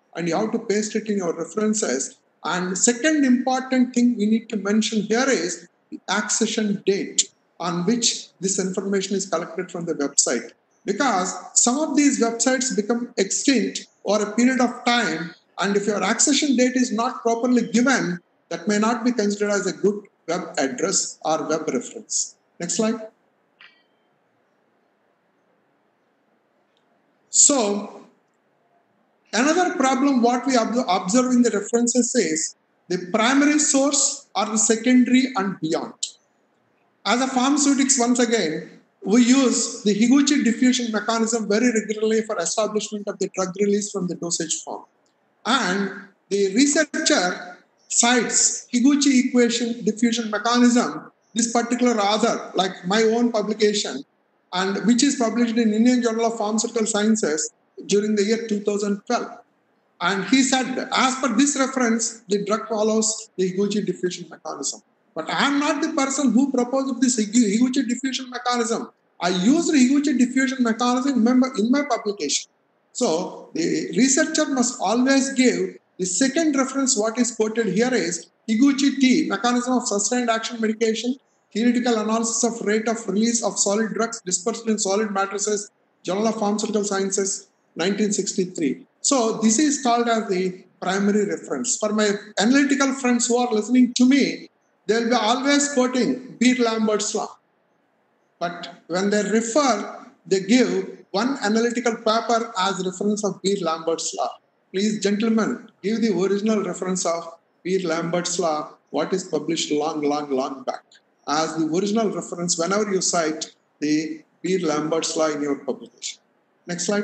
Speaker 4: and you have to paste it in your references. And second important thing we need to mention here is the accession date on which this information is collected from the website. Because some of these websites become extinct over a period of time, and if your accession date is not properly given, that may not be considered as a good web address or web reference. Next slide. So, another problem what we observe in the references is the primary source or the secondary and beyond. As a pharmaceutics, once again, we use the Higuchi diffusion mechanism very regularly for establishment of the drug release from the dosage form. And the researcher cites Higuchi equation diffusion mechanism, this particular author, like my own publication, and which is published in Indian Journal of Pharmaceutical Sciences during the year two thousand twelve. And he said, as per this reference, the drug follows the Higuchi diffusion mechanism. But I am not the person who proposed this Higuchi diffusion mechanism. I used Higuchi diffusion mechanism in my publication. So the researcher must always give the second reference. What is quoted here is Higuchi T, mechanism of sustained action medication, theoretical analysis of rate of release of solid drugs dispersed in solid matrices, Journal of Pharmaceutical Sciences, nineteen sixty-three. So this is called as the primary reference. For my analytical friends who are listening to me, they will be always quoting Beer-Lambert's law. But when they refer, they give one analytical paper as reference of Beer-Lambert's law. Please, gentlemen, give the original reference of Beer-Lambert's law, what is published long, long, long back, as the original reference whenever you cite the Beer-Lambert's law in your publication. Next slide.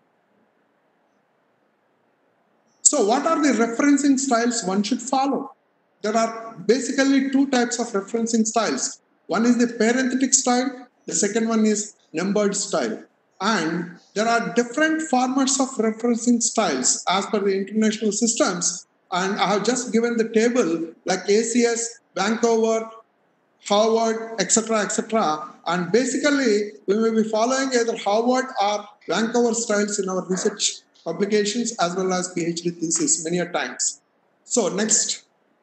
Speaker 4: So what are the referencing styles one should follow? There are basically two types of referencing styles. One is the parenthetic style, the second one is numbered style. And there are different formats of referencing styles as per the international systems. And I have just given the table like A C S, Vancouver, Harvard, et cetera, et cetera. And basically, we may be following either Harvard or Vancouver styles in our research publications as well as PhD thesis many a times. So next.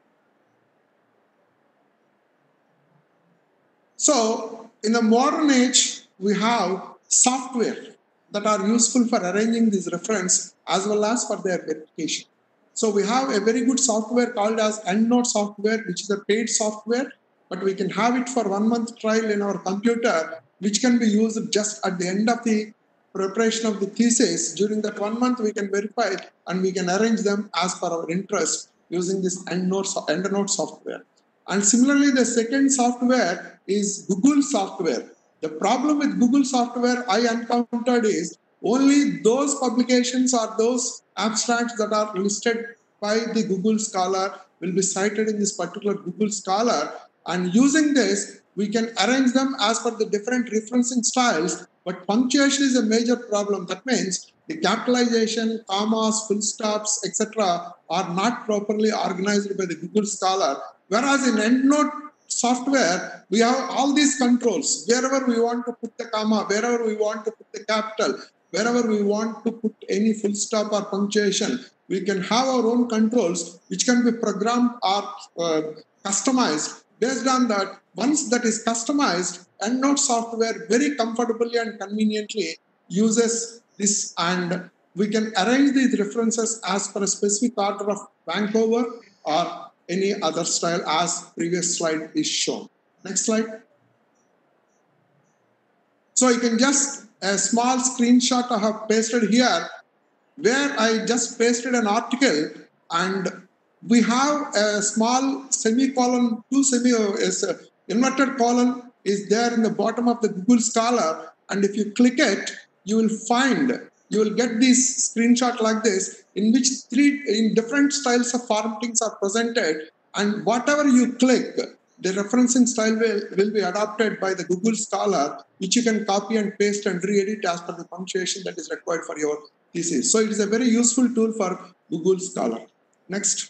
Speaker 4: So in the modern age, we have software that are useful for arranging these reference as well as for their verification. So we have a very good software called as EndNote software, which is a paid software, but we can have it for one month trial in our computer, which can be used just at the end of the preparation of the thesis. During that one month, we can verify it and we can arrange them as per our interest using this EndNote, EndNote software. And similarly, the second software is Google software. The problem with Google software I encountered is only those publications or those abstracts that are listed by the Google Scholar will be cited in this particular Google Scholar. And using this, we can arrange them as per the different referencing styles. But punctuation is a major problem. That means the capitalization, commas, full stops, et cetera are not properly organized by the Google Scholar. Whereas in EndNote software, we have all these controls. Wherever we want to put the comma, wherever we want to put the capital, wherever we want to put any full stop or punctuation, we can have our own controls which can be programmed or uh, customized. Based on that, once that is customized, EndNote software very comfortably and conveniently uses this, and we can arrange these references as per a specific order of Vancouver or any other style as previous slide is shown. Next slide. So you can just, a small screenshot I have pasted here where I just pasted an article, and we have a small semicolon, two semi, is a inverted colon is there in the bottom of the Google Scholar, and if you click it, you will find, you will get this screenshot like this, in which three in different styles of formattings are presented, and whatever you click, the referencing style will, will be adopted by the Google Scholar, which you can copy and paste and re-edit as per the punctuation that is required for your thesis. So it is a very useful tool for Google Scholar. Next.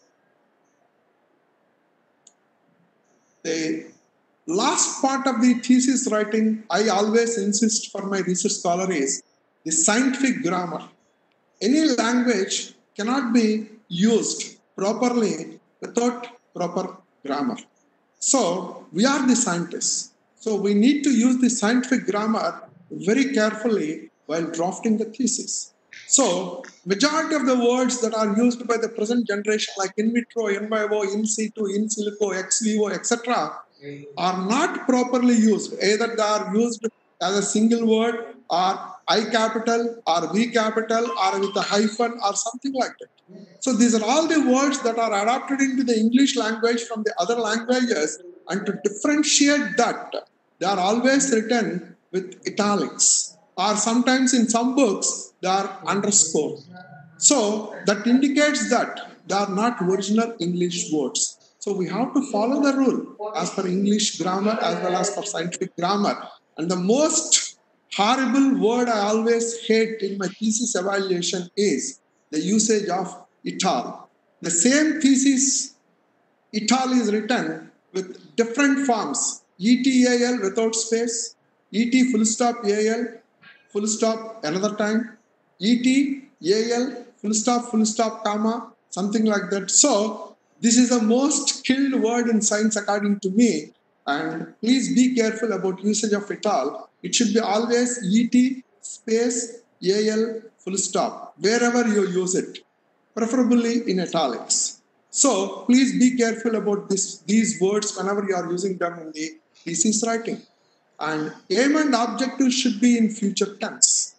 Speaker 4: The last part of the thesis writing, I always insist for my research scholar is the scientific grammar. Any language cannot be used properly without proper grammar. So we are the scientists. So we need to use the scientific grammar very carefully while drafting the thesis. So majority of the words that are used by the present generation, like in vitro, in vivo, in situ, in silico, ex vivo, et cetera, are not properly used. Either they are used as a single word, or I capital, or V capital, or with a hyphen, or something like that. So these are all the words that are adapted into the English language from the other languages, and to differentiate that, they are always written with italics, or sometimes in some books they are underscored. So that indicates that they are not original English words. So we have to follow the rule as per English grammar as well as for scientific grammar. And the most horrible word I always hate in my thesis evaluation is the usage of ital. The same thesis, ital is written with different forms. E T A L without space, E T full stop A L, full stop another time, E T A L, full stop, full stop, comma, something like that. So this is the most killed word in science according to me. And please be careful about usage of ital. It should be always E T space A L full stop, wherever you use it, preferably in italics. So please be careful about this, these words whenever you are using them in the thesis writing. And aim and objective should be in future tense.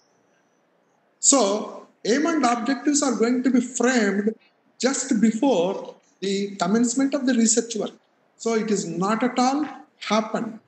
Speaker 4: So aim and objectives are going to be framed just before the commencement of the research work. So it is not at all happened.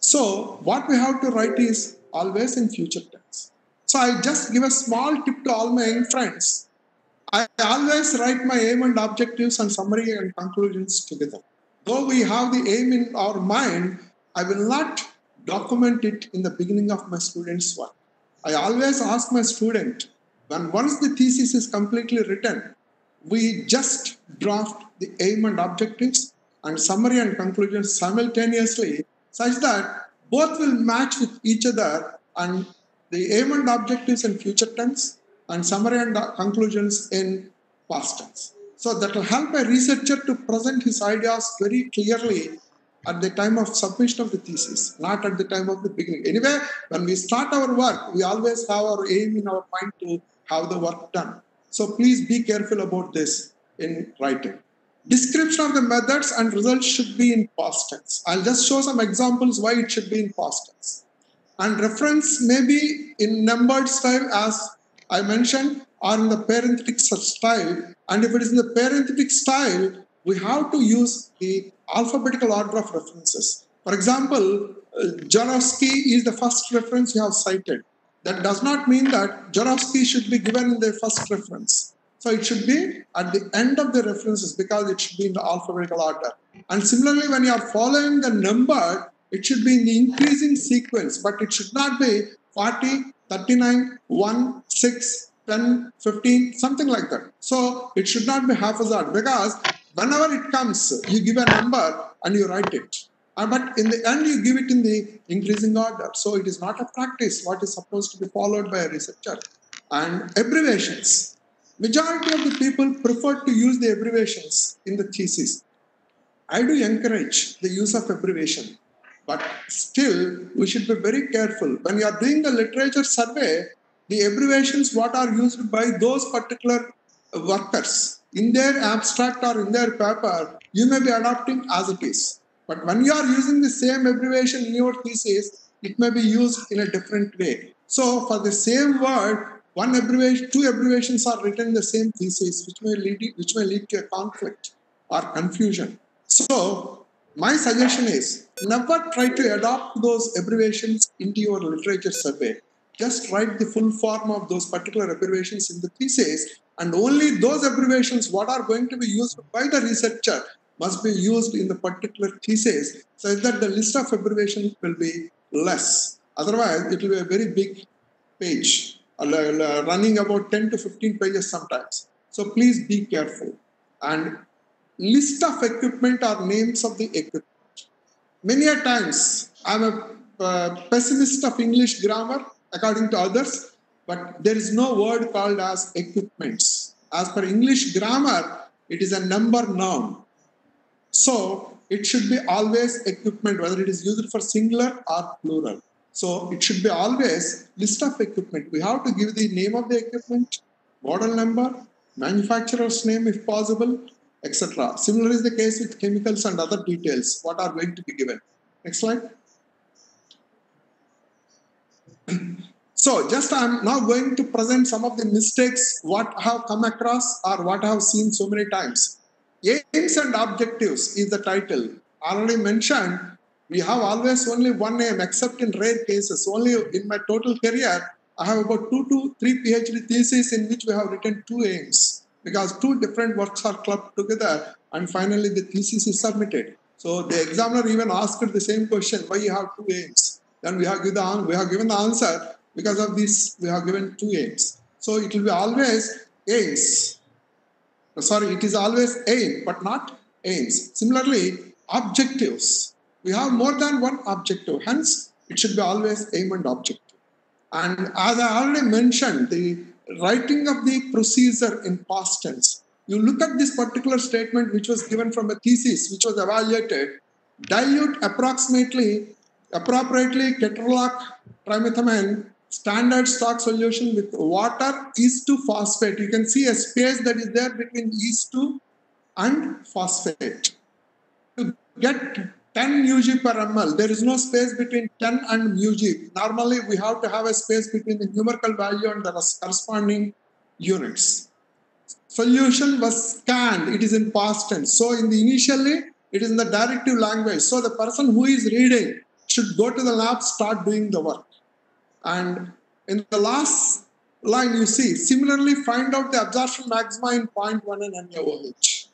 Speaker 4: So what we have to write is always in future tense. So I just give a small tip to all my young friends. I always write my aim and objectives and summary and conclusions together. Though we have the aim in our mind, I will not document it in the beginning of my student's work. I always ask my student, when once the thesis is completely written, we just draft the aim and objectives and summary and conclusions simultaneously, such that both will match with each other, and the aim and objectives in future tense and summary and conclusions in past tense. So that will help a researcher to present his ideas very clearly at the time of submission of the thesis, not at the time of the beginning. Anyway, when we start our work, we always have our aim in our mind to have the work done. So please be careful about this in writing. Description of the methods and results should be in past tense. I'll just show some examples why it should be in past tense. And reference may be in numbered style, as I mentioned, or in the parenthetic style. And if it is in the parenthetic style, we have to use the alphabetical order of references. For example, uh, Joravsky is the first reference you have cited. That does not mean that Joravsky should be given in the first reference. So it should be at the end of the references, because it should be in the alphabetical order. And similarly, when you are following the number, it should be in the increasing sequence, but it should not be forty, thirty-nine, one, six, ten, fifteen, something like that. So it should not be haphazard, because whenever it comes, you give a number and you write it. Uh, but in the end, you give it in the increasing order. So it is not a practice what is supposed to be followed by a researcher. And abbreviations. Majority of the people prefer to use the abbreviations in the thesis. I do encourage the use of abbreviation. But still, we should be very careful. When you are doing the literature survey, the abbreviations what are used by those particular workers in their abstract or in their paper, you may be adopting as it is. But when you are using the same abbreviation in your thesis, it may be used in a different way. So for the same word, one abbreviation, two abbreviations are written in the same thesis, which may lead, which may lead to a conflict or confusion. So my suggestion is, never try to adopt those abbreviations into your literature survey. Just write the full form of those particular abbreviations in the thesis, and only those abbreviations what are going to be used by the researcher must be used in the particular thesis, so that the list of abbreviations will be less. Otherwise, it will be a very big page, running about ten to fifteen pages sometimes. So please be careful. And list of equipment or names of the equipment. Many a times, I'm a uh, pessimist of English grammar, according to others, but there is no word called as equipments. as per English grammar, it is a number noun. So it should be always equipment, whether it is used for singular or plural. So it should be always list of equipment. We have to give the name of the equipment, model number, manufacturer's name if possible, et cetera. Similar is the case with chemicals and other details, what are going to be given. Next slide. So just I am now going to present some of the mistakes what I have come across or what I have seen so many times. Aims and objectives is the title. Already mentioned, we have always only one aim except in rare cases. Only in my total career, I have about two to three PhD theses in which we have written two aims because two different works are clubbed together and finally the thesis is submitted. So the examiner even asked the same question, why you have two aims? Then we have given the, we have given the answer, because of this we have given two aims. So it will be always aims. Sorry, it is always aim, but not aims. Similarly, objectives. We have more than one objective, hence it should be always aim and objective. And as I already mentioned, the writing of the procedure in past tense. You look at this particular statement which was given from a thesis which was evaluated, dilute approximately, appropriately ketorolac trimethamine standard stock solution with water is to phosphate. You can see a space that is there between is to and phosphate. To get ten U G per ml, there is no space between ten and U G. Normally, we have to have a space between the numerical value and the corresponding units. Solution was scanned. It is in past tense. So, in the initially, it is in the directive language. So, the person who is reading should go to the lab, start doing the work. And in the last line, you see, similarly, find out the absorption maxima in zero point one and N A O H.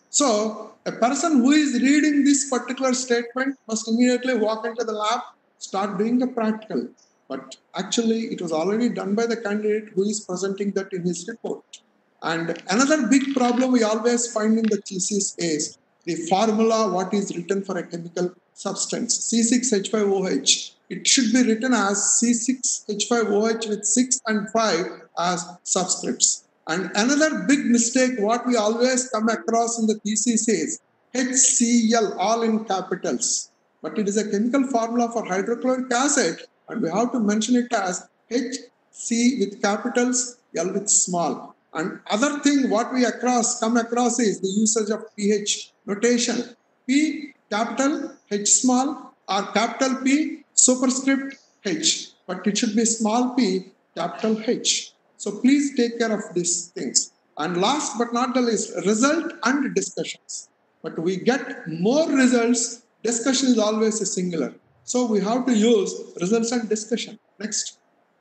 Speaker 4: So, a person who is reading this particular statement must immediately walk into the lab, start doing the practical. But actually, it was already done by the candidate who is presenting that in his report. And another big problem we always find in the thesis is the formula, what is written for a chemical substance, C six H five O H. It should be written as C six H five O H with six and five as subscripts. And another big mistake, what we always come across in the thesis is H C L, all in capitals. But it is a chemical formula for hydrochloric acid, and we have to mention it as H C with capitals, L with small. And other thing, what we across come across is the usage of pH notation. P capital, H small, or capital P superscript H. But it should be small p, capital H. So please take care of these things. And last but not the least, result and discussions. But we get more results, discussion is always a singular. So we have to use results and discussion. Next.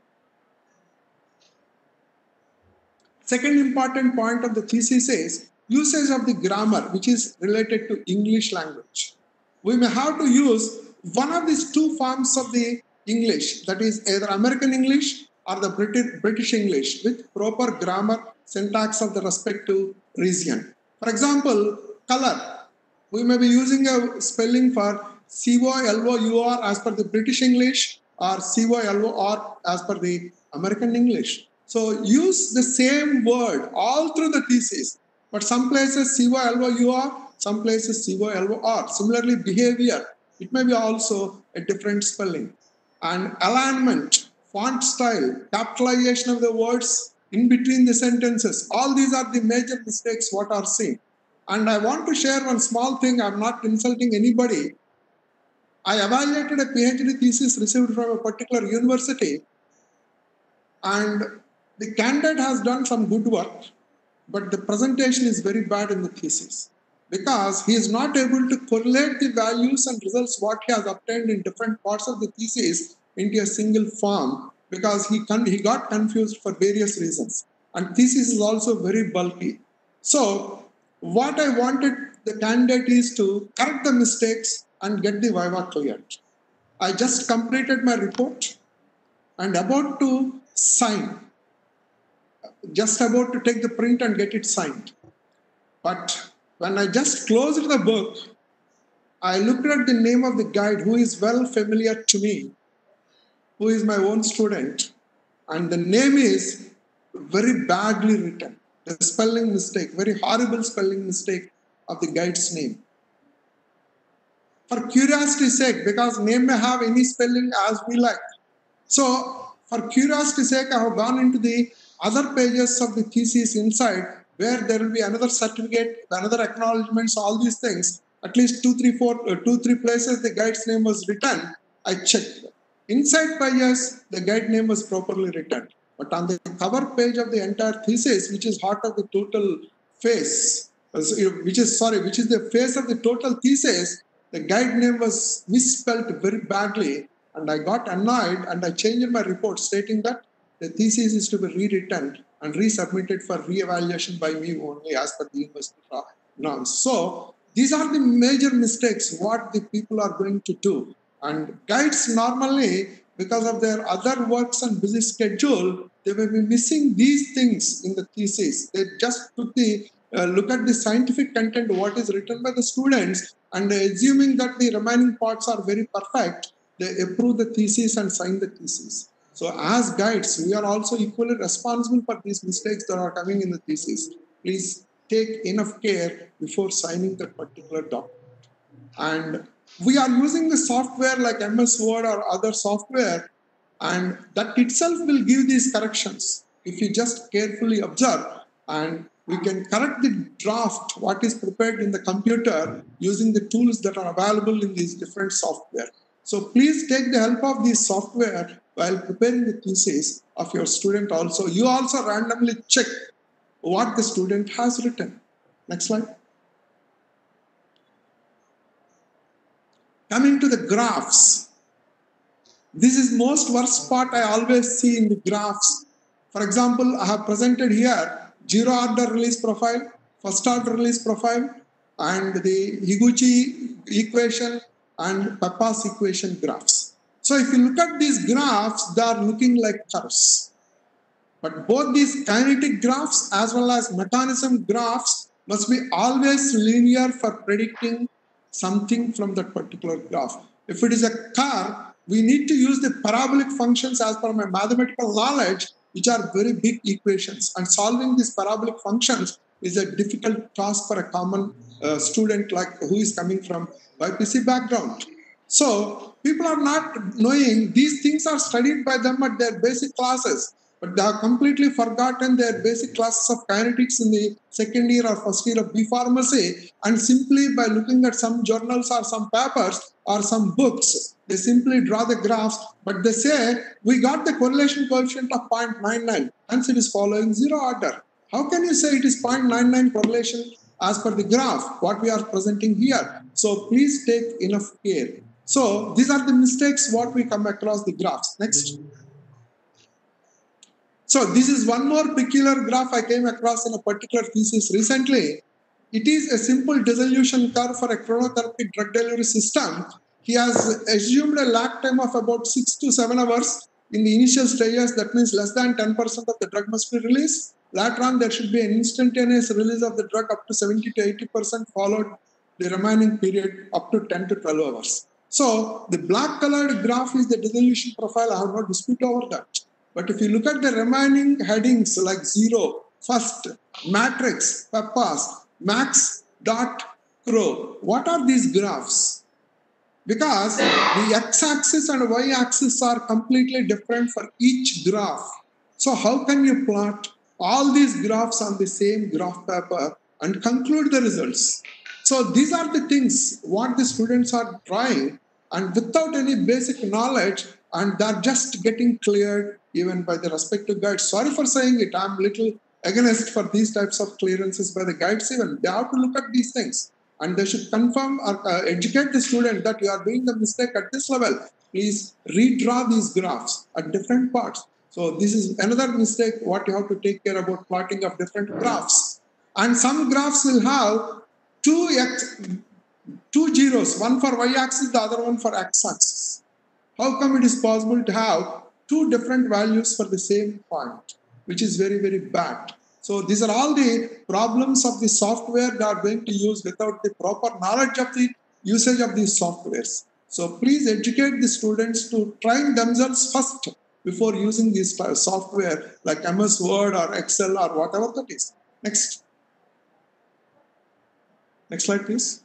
Speaker 4: Second important point of the thesis is usage of the grammar, which is related to English language. We may have to use one of these two forms of the English, that is either American English or the British, British English with proper grammar syntax of the respective region. For example, color. We may be using a spelling for C O L O U R as per the British English or C O L O R as per the American English. So use the same word all through the thesis, but some places C O L O U R, some places C O L O R. Similarly, behavior, it may be also a different spelling. And alignment, font style, capitalization of the words in between the sentences, all these are the major mistakes what are seen. And I want to share one small thing, I'm not insulting anybody. I evaluated a PhD thesis received from a particular university, and the candidate has done some good work, but the presentation is very bad in the thesis because he is not able to correlate the values and results what he has obtained in different parts of the thesis into a single form because he, he got confused for various reasons. And thesis is also very bulky. So what I wanted the candidate is to correct the mistakes and get the viva cleared. I just completed my report and about to sign. Just about to take the print and get it signed. But when I just closed the book, I looked at the name of the guide who is well familiar to me, who is my own student, and the name is very badly written. a spelling mistake, very horrible spelling mistake of the guide's name. For curiosity's sake, because name may have any spelling as we like. So, for curiosity's sake, I have gone into the other pages of the thesis inside, where there will be another certificate, another acknowledgements, all these things. At least two, three, four, uh, two, three places the guide's name was written. I checked. Inside pages, the guide name was properly written. But on the cover page of the entire thesis, which is heart of the total face, uh, which is, sorry, which is the face of the total thesis, the guide name was misspelled very badly. And I got annoyed and I changed my report stating that the thesis is to be rewritten and resubmitted for re-evaluation by me only as per the university norms. So these are the major mistakes what the people are going to do. And guides normally, because of their other works and busy schedule, they may be missing these things in the thesis. They just took the uh, look at the scientific content, what is written by the students, and assuming that the remaining parts are very perfect, they approve the thesis and sign the thesis. So as guides, we are also equally responsible for these mistakes that are coming in the thesis. Please take enough care before signing that particular document. And we are using the software like M S Word or other software, and that itself will give these corrections if you just carefully observe. And we can correct the draft, what is prepared in the computer, using the tools that are available in these different software. So please take the help of this software while preparing the thesis of your student also. You also randomly check what the student has written. Next slide. Coming to the graphs. This is most worst part I always see in the graphs. For example, I have presented here zero order release profile, first order release profile, and the Higuchi equation and Papa's equation graphs. So if you look at these graphs, they are looking like curves. But both these kinetic graphs as well as mechanism graphs must be always linear for predicting something from that particular graph. If it is a curve, we need to use the parabolic functions as per my mathematical knowledge, which are very big equations. And solving these parabolic functions is a difficult task for a common uh, student like who is coming from Y P C background. So people are not knowing these things are studied by them at their basic classes, but they have completely forgotten their basic classes of kinetics in the second year or first year of B Pharmacy, and simply by looking at some journals or some papers or some books, they simply draw the graphs, but they say, we got the correlation coefficient of zero point nine nine, hence it is following zero order. How can you say it is zero point nine nine correlation as per the graph, what we are presenting here? So please take enough care. So these are the mistakes what we come across the graphs. Next. So this is one more peculiar graph I came across in a particular thesis recently. It is a simple dissolution curve for a chronotherapy drug delivery system. He has assumed a lag time of about six to seven hours in the initial stages. That means less than ten percent of the drug must be released. Later on, there should be an instantaneous release of the drug up to seventy to eighty percent, followed the remaining period up to ten to twelve hours. So the black colored graph is the dissolution profile. I have no dispute over that. But if you look at the remaining headings like zero, first, matrix, papas, max, dot, crow, what are these graphs? Because the x-axis and y-axis are completely different for each graph. So how can you plot all these graphs on the same graph paper and conclude the results? So these are the things what the students are trying, and without any basic knowledge, and they're just getting cleared even by the respective guides. Sorry for saying it, I'm little against for these types of clearances by the guides even. They have to look at these things, and they should confirm or uh, educate the student that you are doing the mistake at this level. Please redraw these graphs at different parts. So this is another mistake what you have to take care about plotting of different graphs. And some graphs will have two, x, two zeros, one for y-axis, the other one for x-axis. How come it is possible to have two different values for the same point, which is very, very bad. So these are all the problems of the software they are going to use without the proper knowledge of the usage of these softwares. So please educate the students to train themselves first before using this software like M S Word or Excel or whatever that is. Next. Next slide, please.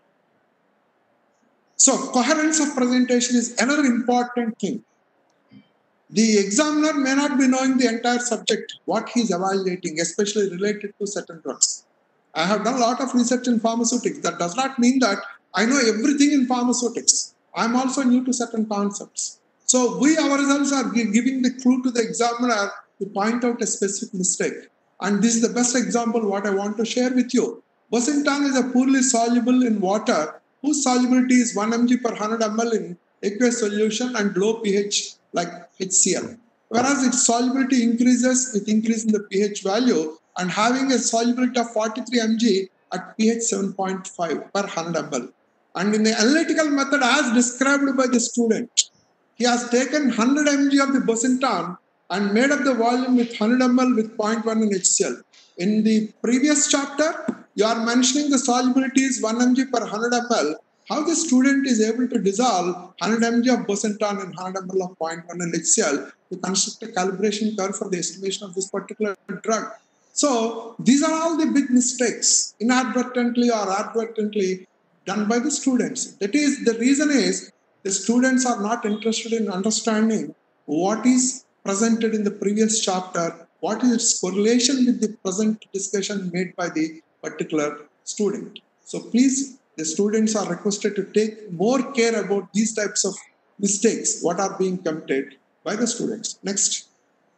Speaker 4: So, coherence of presentation is another important thing. The examiner may not be knowing the entire subject, what he is evaluating, especially related to certain drugs. I have done a lot of research in pharmaceutics. That does not mean that I know everything in pharmaceutics. I am also new to certain concepts. So we ourselves are giving the clue to the examiner to point out a specific mistake. And this is the best example what I want to share with you. Bosentan is a poorly soluble in water whose solubility is one milligram per one hundred milliliters in aqueous solution and low pH like H C l. Whereas its solubility increases with increase in the pH value and having a solubility of forty-three milligrams at pH seven point five per one hundred milliliters. And in the analytical method as described by the student, he has taken one hundred milligrams of the bosentan and made up the volume with one hundred milliliters with zero point one in H C l. In the previous chapter, you are mentioning the solubility is one milligram per one hundred milliliters. How the student is able to dissolve one hundred milligrams of bosentan and one hundred milliliters of zero point one in H C l to construct a calibration curve for the estimation of this particular drug. So these are all the big mistakes, inadvertently or advertently done by the students. That is, the reason is the students are not interested in understanding what is presented in the previous chapter, what is its correlation with the present discussion made by the particular student. So please, the students are requested to take more care about these types of mistakes, what are being committed by the students. Next.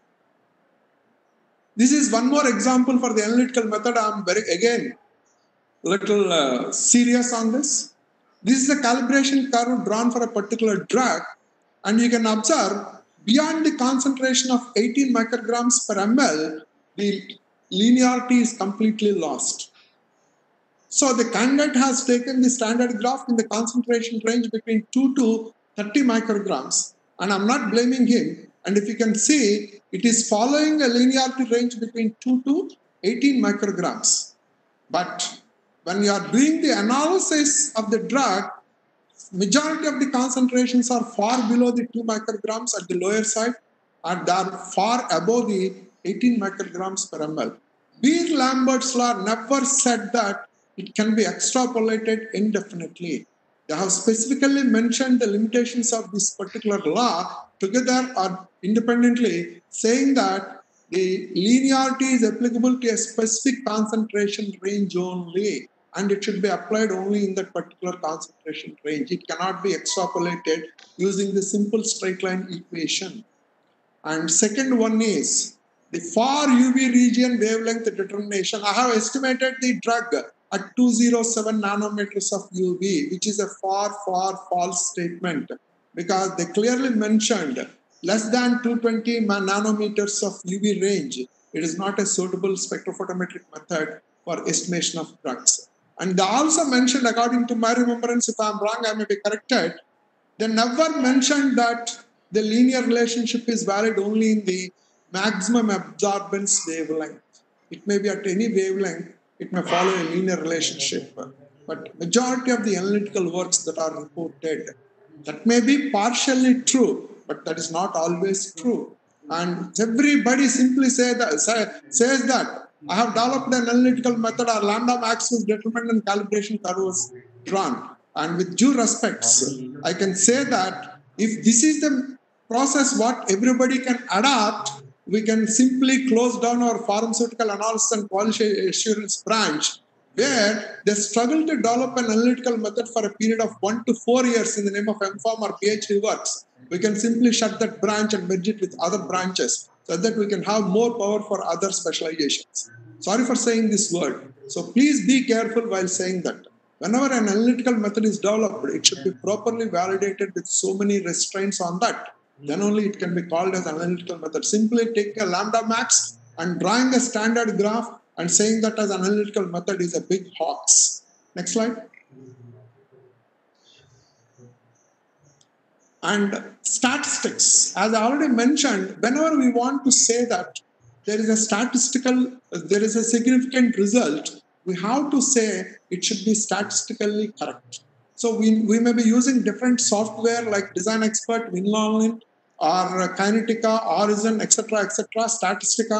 Speaker 4: This is one more example for the analytical method. I am very, again, little uh, serious on this. This is a calibration curve drawn for a particular drug, and you can observe beyond the concentration of eighteen micrograms per ml, the linearity is completely lost. So the candidate has taken the standard graph in the concentration range between two to thirty micrograms, and I'm not blaming him. And if you can see, it is following a linearity range between two to eighteen micrograms. But when you are doing the analysis of the drug, majority of the concentrations are far below the two micrograms at the lower side, and they are far above the eighteen micrograms per ml. Beer-Lambert's law never said that it can be extrapolated indefinitely. They have specifically mentioned the limitations of this particular law together or independently, saying that the linearity is applicable to a specific concentration range only, and it should be applied only in that particular concentration range. It cannot be extrapolated using the simple straight line equation. And second one is the far U V region wavelength determination. I have estimated the drug at two hundred seven nanometers of U V, which is a far, far false statement, because they clearly mentioned less than two hundred twenty nanometers of U V range. It is not a suitable spectrophotometric method for estimation of drugs. And they also mentioned, according to my remembrance, if I am wrong, I may be corrected, they never mentioned that the linear relationship is valid only in the maximum absorbance wavelength. It may be at any wavelength, it may follow a linear relationship. But majority of the analytical works that are reported, that may be partially true, but that is not always true. And everybody simply say that, say, says that I have developed an analytical method or lambda max was determined and calibration curve was drawn. And with due respects, I can say that if this is the process what everybody can adapt, we can simply close down our pharmaceutical analysis and quality assurance branch, where they struggle to develop an analytical method for a period of one to four years in the name of M Pharm or PhD works. We can simply shut that branch and merge it with other branches so that we can have more power for other specializations. Sorry for saying this word. So please be careful while saying that. Whenever an analytical method is developed, it should be properly validated with so many restraints on that. Then only it can be called as an analytical method. Simply take a lambda max and drawing a standard graph and saying that as an analytical method is a big hoax. Next slide. And statistics, as I already mentioned, whenever we want to say that there is a statistical, there is a significant result, we have to say it should be statistically correct. So we, we may be using different software like Design Expert, WinLonLint, or Kinetica, Horizon, et cetera, et cetera, Statistica.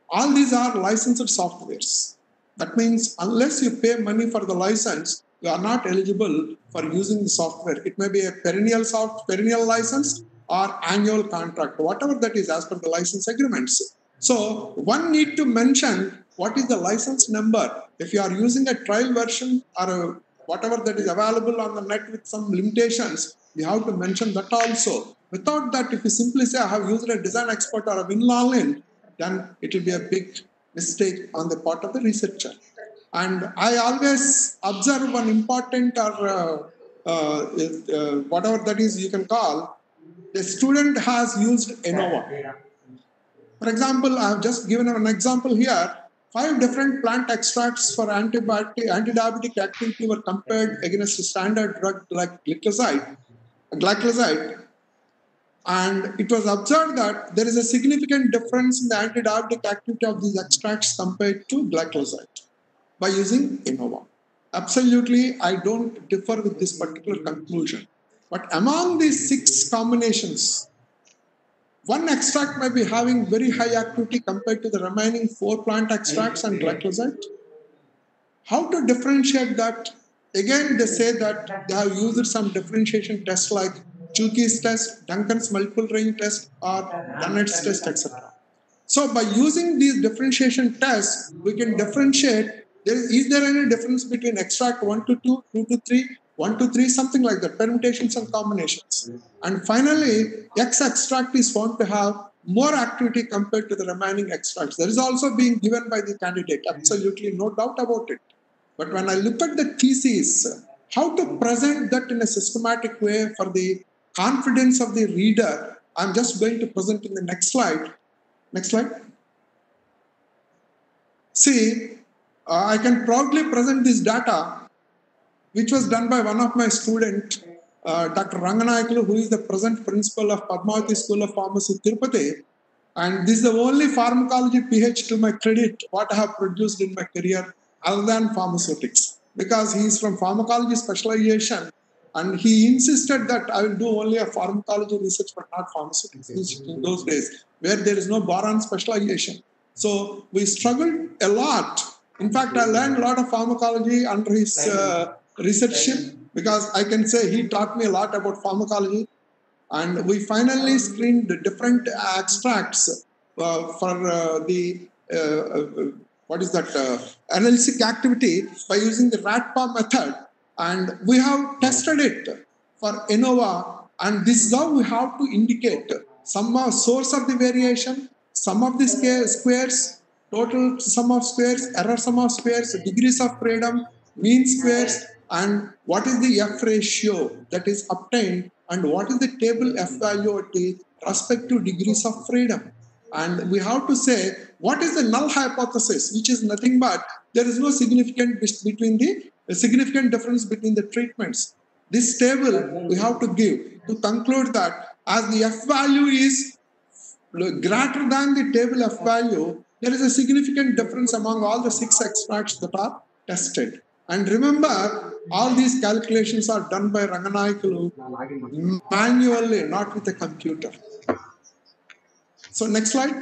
Speaker 4: All these are licensed softwares. That means unless you pay money for the license, you are not eligible for using the software. It may be a perennial soft, perennial license or annual contract, whatever that is as per the license agreements. So one need to mention what is the license number. If you are using a trial version or a, whatever that is available on the net with some limitations, you have to mention that also. Without that, if you simply say I have used a design expert or a WinLogin, then it will be a big mistake on the part of the researcher. And I always observe one important or uh, uh, uh, whatever that is you can call, the student has used ANOVA. For example, I have just given an example here. Five different plant extracts for antibiotic, antidiabetic activity were compared against a standard drug like glycoside, glycoside. And it was observed that there is a significant difference in the antidiabetic activity of these extracts compared to glycoside by using ANOVA. Absolutely, I don't differ with this particular conclusion. But among these six combinations, one extract may be having very high activity compared to the remaining four plant extracts and glycoside. How to differentiate that? Again, they say that they have used some differentiation tests like Chukie's test, Duncan's multiple range test, or Dunnett's test, et cetera. So by using these differentiation tests, we can differentiate, there is, is there any difference between extract one to two, two to three, one to three, something like that, permutations and combinations. And finally, X extract is found to have more activity compared to the remaining extracts. That is also being given by the candidate, absolutely no doubt about it. But when I look at the thesis, how to present that in a systematic way for the confidence of the reader, I'm just going to present in the next slide. Next slide. See, uh, I can proudly present this data, which was done by one of my students, uh, Doctor Ranganayakalu, who is the present principal of Padmavati School of Pharmacy, Tirupati. And this is the only pharmacology PhD to my credit, what I have produced in my career other than pharmaceutics. Because he is from pharmacology specialization, and he insisted that I will do only a pharmacology research but not pharmaceutics in those days, where there is no boron specialization. So we struggled a lot. In fact, I learned a lot of pharmacology under his uh, researchship, because I can say he taught me a lot about pharmacology. And we finally screened the different extracts uh, for uh, the, uh, uh, what is that, uh, analytic activity by using the RATPA method. And we have tested it for ANOVA, and this is how we have to indicate some of source of the variation, sum of the squares, total sum of squares, error sum of squares, degrees of freedom, mean squares, and what is the F ratio that is obtained, and what is the table F value with the respect to degrees of freedom. And we have to say what is the null hypothesis, which is nothing but there is no significant between the a significant difference between the treatments. This table we have to give to conclude that as the F value is greater than the table F value, there is a significant difference among all the six extracts that are tested. And remember, all these calculations are done by Ranganayakalu manually, not with a computer. So next slide.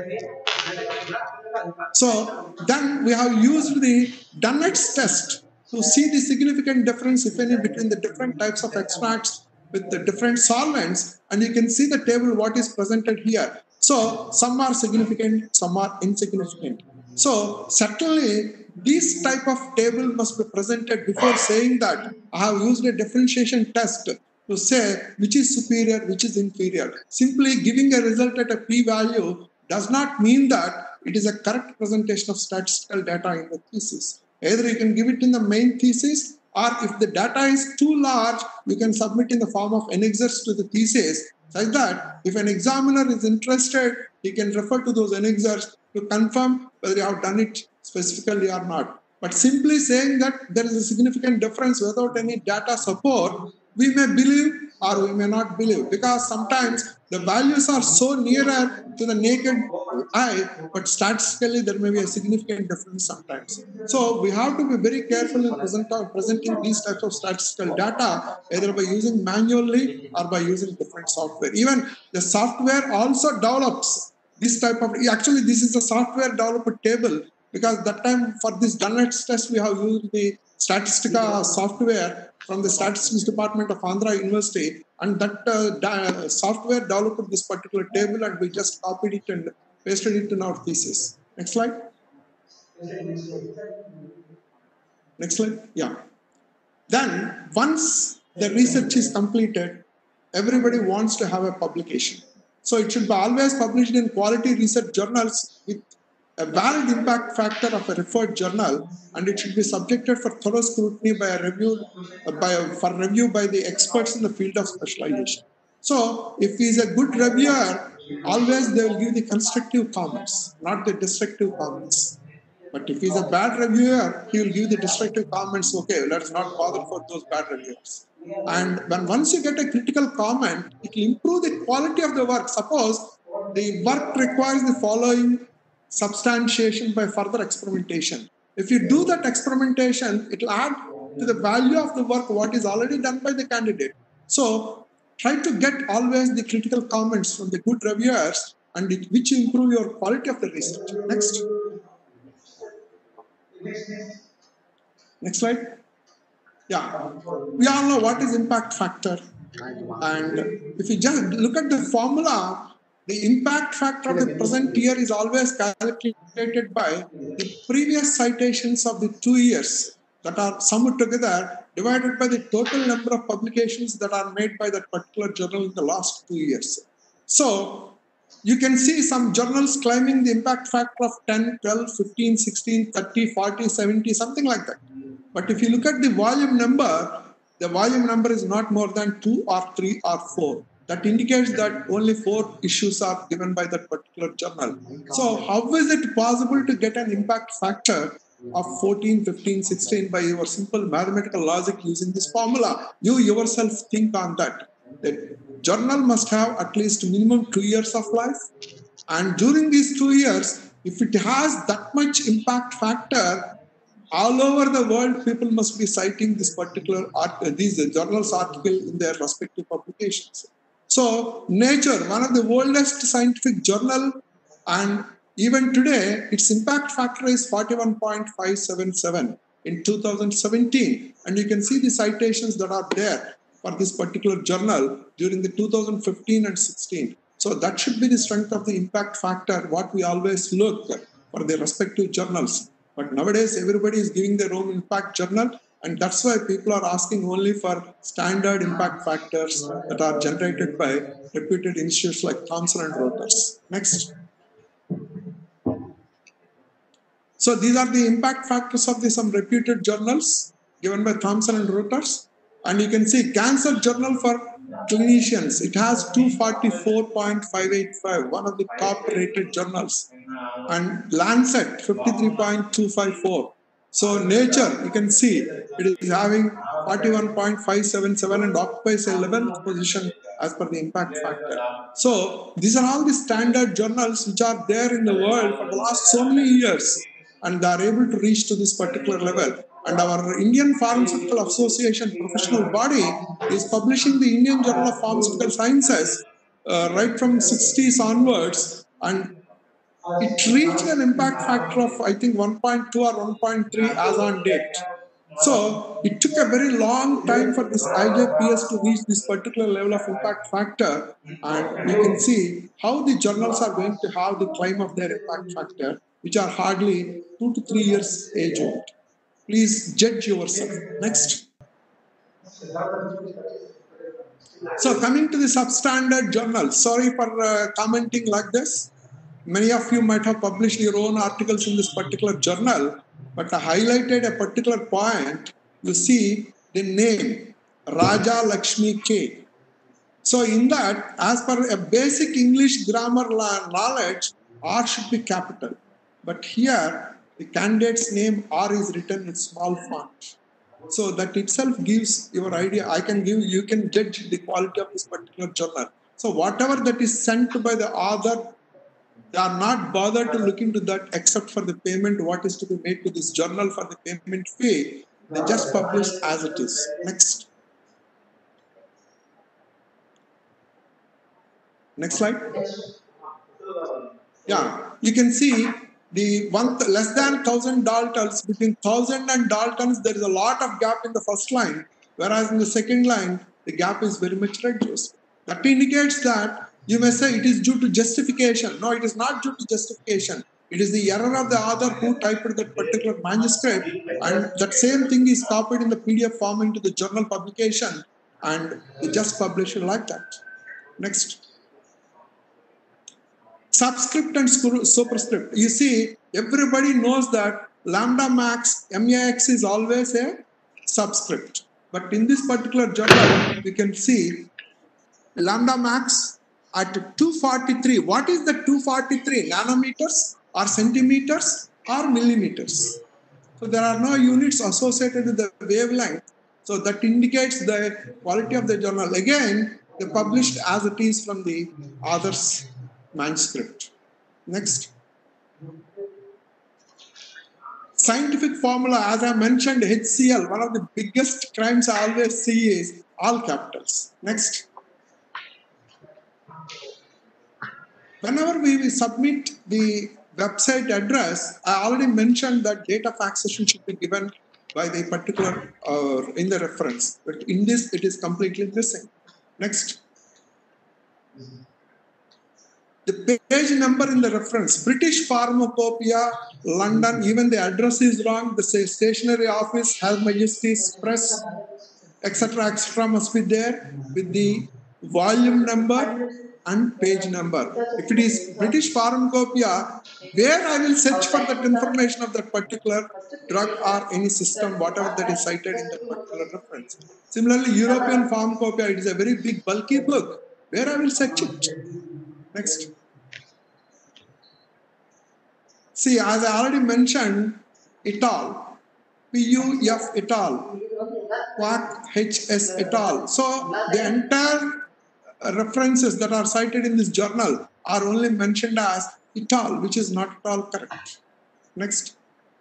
Speaker 4: So then we have used the Dunnett's test to see the significant difference, if any, between the different types of extracts with the different solvents. And you can see the table what is presented here. So some are significant, some are insignificant. So certainly this type of table must be presented before saying that I have used a differentiation test to say which is superior, which is inferior. Simply giving a result at a p-value does not mean that it is a correct presentation of statistical data in the thesis. Either you can give it in the main thesis, or if the data is too large, you can submit in the form of annexures to the thesis, such that if an examiner is interested, he can refer to those annexures to confirm whether you have done it specifically or not. But simply saying that there is a significant difference without any data support, we may believe or we may not believe, because sometimes the values are so nearer to the naked eye, but statistically there may be a significant difference sometimes. So we have to be very careful in present, presenting these types of statistical data, either by using manually or by using different software. Even the software also develops this type of, actually this is a software developed table, because that time for this Dunnett's test we have used the Statistica software from the Statistics Department of Andhra University, and that uh, software developed this particular table, and we just copied it and pasted it in our thesis. Next slide. Next slide. Yeah. Then once the research is completed, everybody wants to have a publication. So it should be always published in quality research journals with a valid impact factor of a referred journal, and it should be subjected for thorough scrutiny by a review by a, for review by the experts in the field of specialization. So if he is a good reviewer, always they will give the constructive comments, not the destructive comments. But if he's a bad reviewer, he will give the destructive comments. Okay, let's not bother for those bad reviewers. And when once you get a critical comment, it will improve the quality of the work. Suppose the work requires the following substantiation by further experimentation. If you do that experimentation, it will add to the value of the work what is already done by the candidate. So try to get always the critical comments from the good reviewers, and it, which improve your quality of the research. Next. Next slide. Yeah, we all know what is impact factor. And if you just look at the formula, the impact factor of the present year is always calculated by the previous citations of the two years that are summed together, divided by the total number of publications that are made by that particular journal in the last two years. So you can see some journals claiming the impact factor of ten, twelve, fifteen, sixteen, thirty, forty, seventy, something like that. But if you look at the volume number, the volume number is not more than two or three or four. That indicates that only four issues are given by that particular journal. So how is it possible to get an impact factor of fourteen, fifteen, sixteen by your simple mathematical logic using this formula? You yourself think on that. The journal must have at least minimum two years of life. And during these two years, if it has that much impact factor, all over the world, people must be citing this particular art, uh, these uh, journals article in their respective publications. So Nature, one of the oldest scientific journal, and even today, its impact factor is forty-one point five seven seven in two thousand seventeen. And you can see the citations that are there for this particular journal during the two thousand fifteen and sixteen. So that should be the strength of the impact factor, what we always look for the respective journals. But nowadays, everybody is giving their own impact journal, and that's why people are asking only for standard impact factors that are generated by reputed institutes like Thomson and Reuters. Next. So these are the impact factors of the some reputed journals given by Thomson and Reuters. And you can see Cancer Journal for Clinicians, it has two forty-four point five eight five, one of the top rated journals. And Lancet, fifty-three point two five four. So Nature, you can see, it is having forty-one point five seven seven and occupies eleventh position as per the impact factor. So these are all the standard journals which are there in the world for the last so many years, and they are able to reach to this particular level. And our Indian Pharmaceutical Association professional body is publishing the Indian Journal of Pharmaceutical Sciences uh, right from sixties onwards, and it reached an impact factor of, I think, one point two or one point three as on date. So it took a very long time for this I J P S to reach this particular level of impact factor, and you can see how the journals are going to have the climb of their impact factor, which are hardly two to three years age old. Please judge yourself. Next. So coming to the substandard journals, sorry for uh, commenting like this. Many of you might have published your own articles in this particular journal, but I highlighted a particular point. You see the name, Raja Lakshmi K. So in that, as per a basic English grammar knowledge, R should be capital. But here, the candidate's name R is written in small font. So that itself gives your idea. I can give, you can judge the quality of this particular journal. So whatever that is sent by the author, they are not bothered to look into that except for the payment, what is to be made to this journal for the payment fee. They just publish as it is. Next. Next slide. Yeah, you can see the one th- less than one thousand Daltons, between one thousand and Daltons, there is a lot of gap in the first line, whereas in the second line, the gap is very much reduced. That indicates that you may say it is due to justification. No, it is not due to justification. It is the error of the author who typed that particular manuscript, and that same thing is copied in the P D F form into the journal publication, and they just publish it like that. Next. Subscript and superscript. You see, everybody knows that lambda max, max is always a subscript. But in this particular journal, we can see lambda max at two forty-three. What is the two forty-three? Nanometers or centimeters or millimeters? So there are no units associated with the wavelength. So that indicates the quality of the journal. Again, they published as it is from the author's manuscript. Next. Scientific formula, as I mentioned, H C L, one of the biggest crimes I always see is all capitals. Next. Whenever we submit the website address, I already mentioned that date of accession should be given by the particular uh, in the reference. But in this, it is completely missing. Next. The page number in the reference, British Pharmacopoeia, London, even the address is wrong, the stationery office, Her Majesty's Press, et cetera, et cetera must be there with the volume number and page number. If it is British Pharmacopoeia, where I will search for that information of that particular drug or any system, whatever that is cited in that particular reference. Similarly, European Pharmacopoeia, it is a very big, bulky book. Where I will search it? Next. See, as I already mentioned, et al. P U F et al. Quack H S et al. So the entire references that are cited in this journal are only mentioned as et al., which is not at all correct. Next.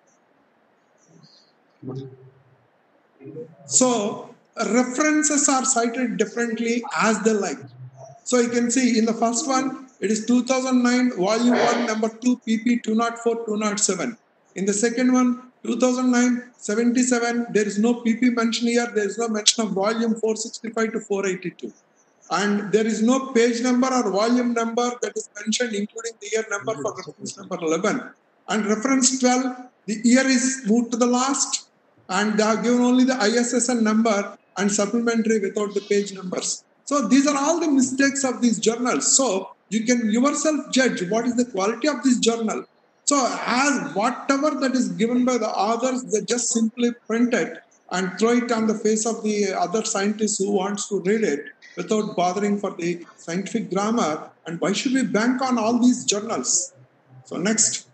Speaker 4: So references are cited differently as they like. So you can see in the first one, it is two thousand nine, volume one, number two, P P two oh four, two oh seven. In the second one, two thousand nine, seventy-seven, there is no P P mention here, there is no mention of volume four sixty-five to four eighty-two. And there is no page number or volume number that is mentioned, including the year number for reference number eleven. And reference twelve, the year is moved to the last, and they have given only the I S S N number and supplementary without the page numbers. So these are all the mistakes of these journals. So you can yourself judge what is the quality of this journal. So as whatever that is given by the authors, they just simply print it and throw it on the face of the other scientist who wants to read it without bothering for the scientific grammar. And why should we bank on all these journals? So next.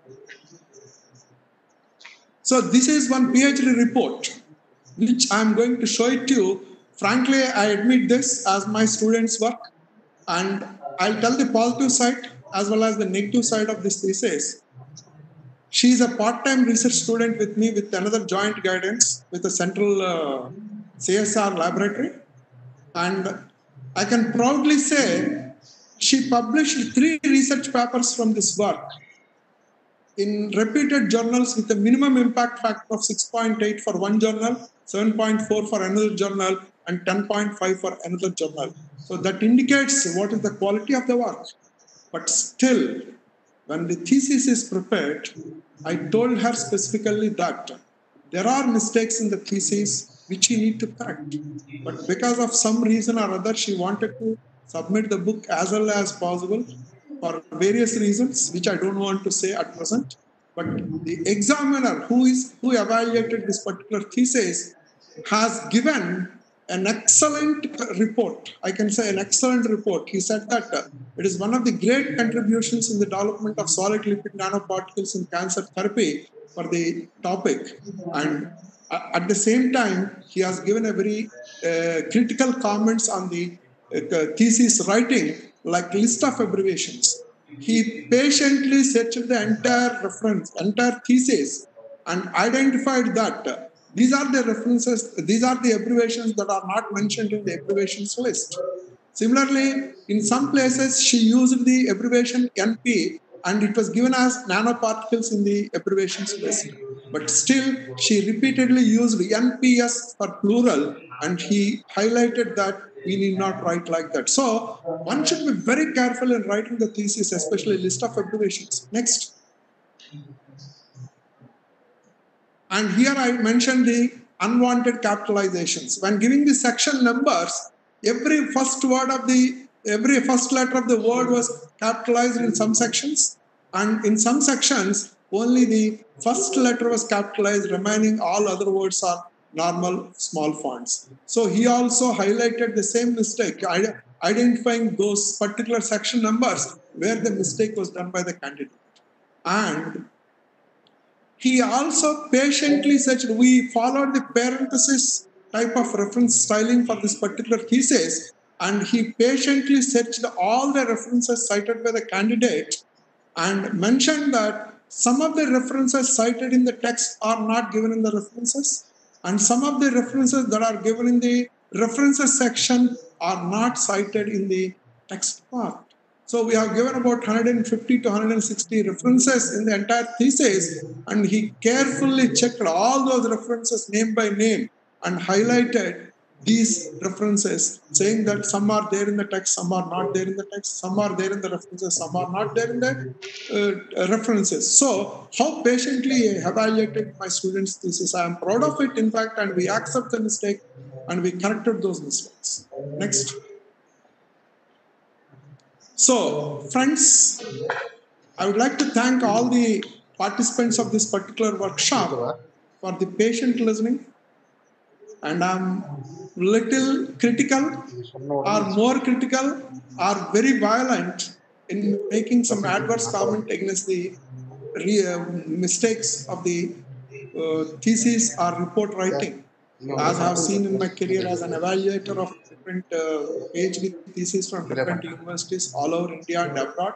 Speaker 4: So this is one PhD report, which I'm going to show it to you. Frankly, I admit this as my students' work, and I'll tell the positive side as well as the negative side of this thesis. She is a part-time research student with me with another joint guidance with the central uh, C S R laboratory. And I can proudly say she published three research papers from this work in reputed journals with a minimum impact factor of six point eight for one journal, seven point four for another journal, and ten point five for another journal. So that indicates what is the quality of the work. But still, when the thesis is prepared, I told her specifically that there are mistakes in the thesis which you need to correct. But because of some reason or other, she wanted to submit the book as well as possible for various reasons, which I don't want to say at present. But the examiner who is who evaluated this particular thesis has given an excellent report. I can say an excellent report. He said that uh, it is one of the great contributions in the development of solid lipid nanoparticles in cancer therapy for the topic. And uh, at the same time, he has given a very uh, critical comments on the uh, thesis writing, like list of abbreviations. He patiently searched the entire reference, entire thesis, and identified that uh, these are the references, these are the abbreviations that are not mentioned in the abbreviations list. Similarly, in some places, she used the abbreviation N P and it was given as nanoparticles in the abbreviations list. But still, she repeatedly used N P S for plural, and he highlighted that we need not write like that. So one should be very careful in writing the thesis, especially list of abbreviations. Next. And here I mentioned the unwanted capitalizations. When giving the section numbers, every first word of the, every first letter of the word was capitalized in some sections, and in some sections, only the first letter was capitalized, remaining all other words are normal small fonts. So he also highlighted the same mistake, identifying those particular section numbers where the mistake was done by the candidate. And he also patiently said, we followed the parenthesis type of reference styling for this particular thesis, and he patiently searched all the references cited by the candidate and mentioned that some of the references cited in the text are not given in the references, and some of the references that are given in the references section are not cited in the text part. So we have given about one hundred fifty to one hundred sixty references in the entire thesis, and he carefully checked all those references name by name and highlighted these references, saying that some are there in the text, some are not there in the text, some are there in the references, some are not there in the uh, references. So how patiently I evaluated my students' thesis. I am proud of it, in fact, and we accept the mistake and we corrected those mistakes. Next. So, friends, I would like to thank all the participants of this particular workshop for the patient listening, and I'm little critical or more critical or very violent in making some adverse comment against the re, uh, mistakes of the uh, thesis or report writing. As I have seen in my career as an evaluator of different uh, PhD theses from different universities all over India and abroad.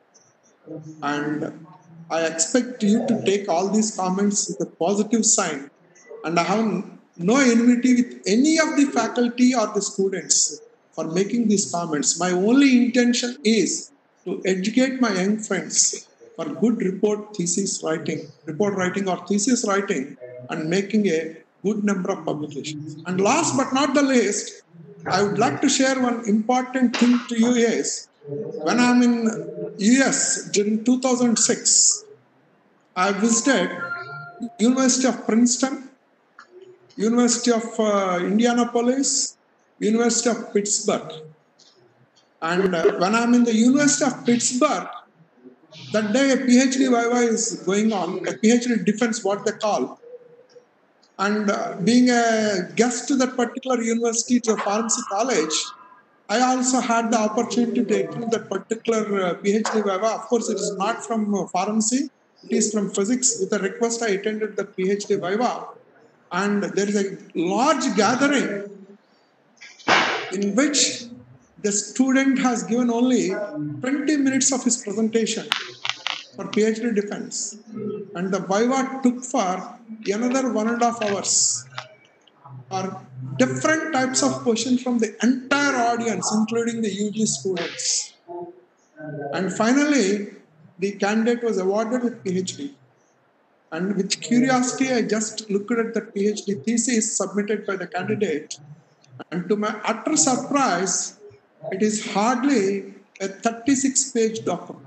Speaker 4: And I expect you to take all these comments with a positive sign. And I have no enmity with any of the faculty or the students for making these comments. My only intention is to educate my young friends for good report thesis writing, report writing or thesis writing, and making a good number of publications. And last but not the least, I would like to share one important thing to you is, when I'm in U S during two thousand six, I visited University of Princeton, University of uh, Indianapolis, University of Pittsburgh. And uh, when I'm in the University of Pittsburgh, that day a PhD Viva is going on, a PhD defense, what they call. And uh, being a guest to that particular university, to a pharmacy college, I also had the opportunity to attend that particular uh, PhD Viva. Of course, it is not from uh, pharmacy, it is from physics. With a request, I attended the PhD Viva. And there is a large gathering in which the student has given only twenty minutes of his presentation for PhD defense. And the Viva took for another one and a half hours for different types of questions from the entire audience, including the U G students. And finally, the candidate was awarded with PhD. And with curiosity, I just looked at the PhD thesis submitted by the candidate. And to my utter surprise, it is hardly a thirty-six page document.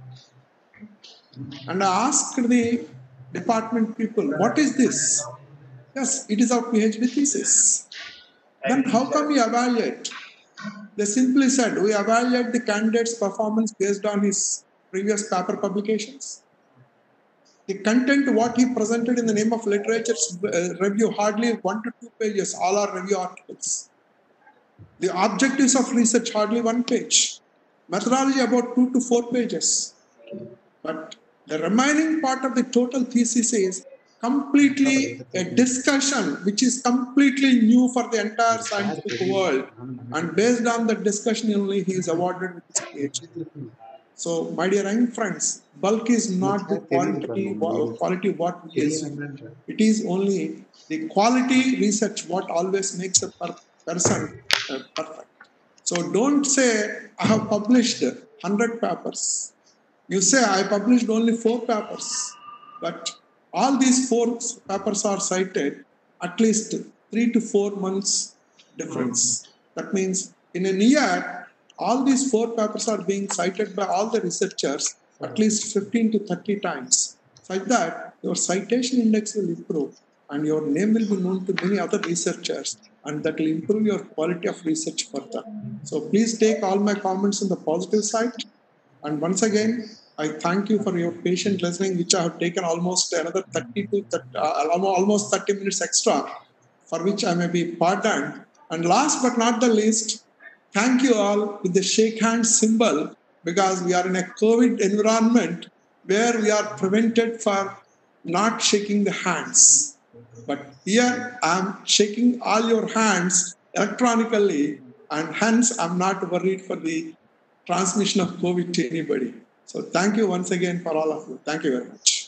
Speaker 4: And I asked the department people, what is this? Yes, it is our PhD thesis. Then how come we evaluate? They simply said, we evaluate the candidate's performance based on his previous paper publications. The content, what he presented in the name of literature review, hardly one to two pages, all are review articles. The objectives of research, hardly one page. Methodology, about two to four pages. But the remaining part of the total thesis is completely a discussion which is completely new for the entire scientific world. And based on that discussion only, he is awarded with his PhD. So, my dear young friends, bulk is not the quality, quality what we assume. It is only the quality research what always makes a per person uh, perfect. So, don't say, I have published one hundred papers. You say I published only four papers, but all these four papers are cited at least three to four months difference. That means in a year, all these four papers are being cited by all the researchers at least fifteen to thirty times. Such that your citation index will improve and your name will be known to many other researchers, and that will improve your quality of research further. So please take all my comments on the positive side. And once again, I thank you for your patient listening, which I have taken almost another thirty to thirty, uh, almost thirty minutes extra, for which I may be pardoned. And last but not the least, thank you all with the shake hand symbol, because we are in a COVID environment where we are prevented for not shaking the hands. But here I am shaking all your hands electronically, and hence I'm not worried for the transmission of COVID to anybody. So thank you once again for all of you. Thank you very much.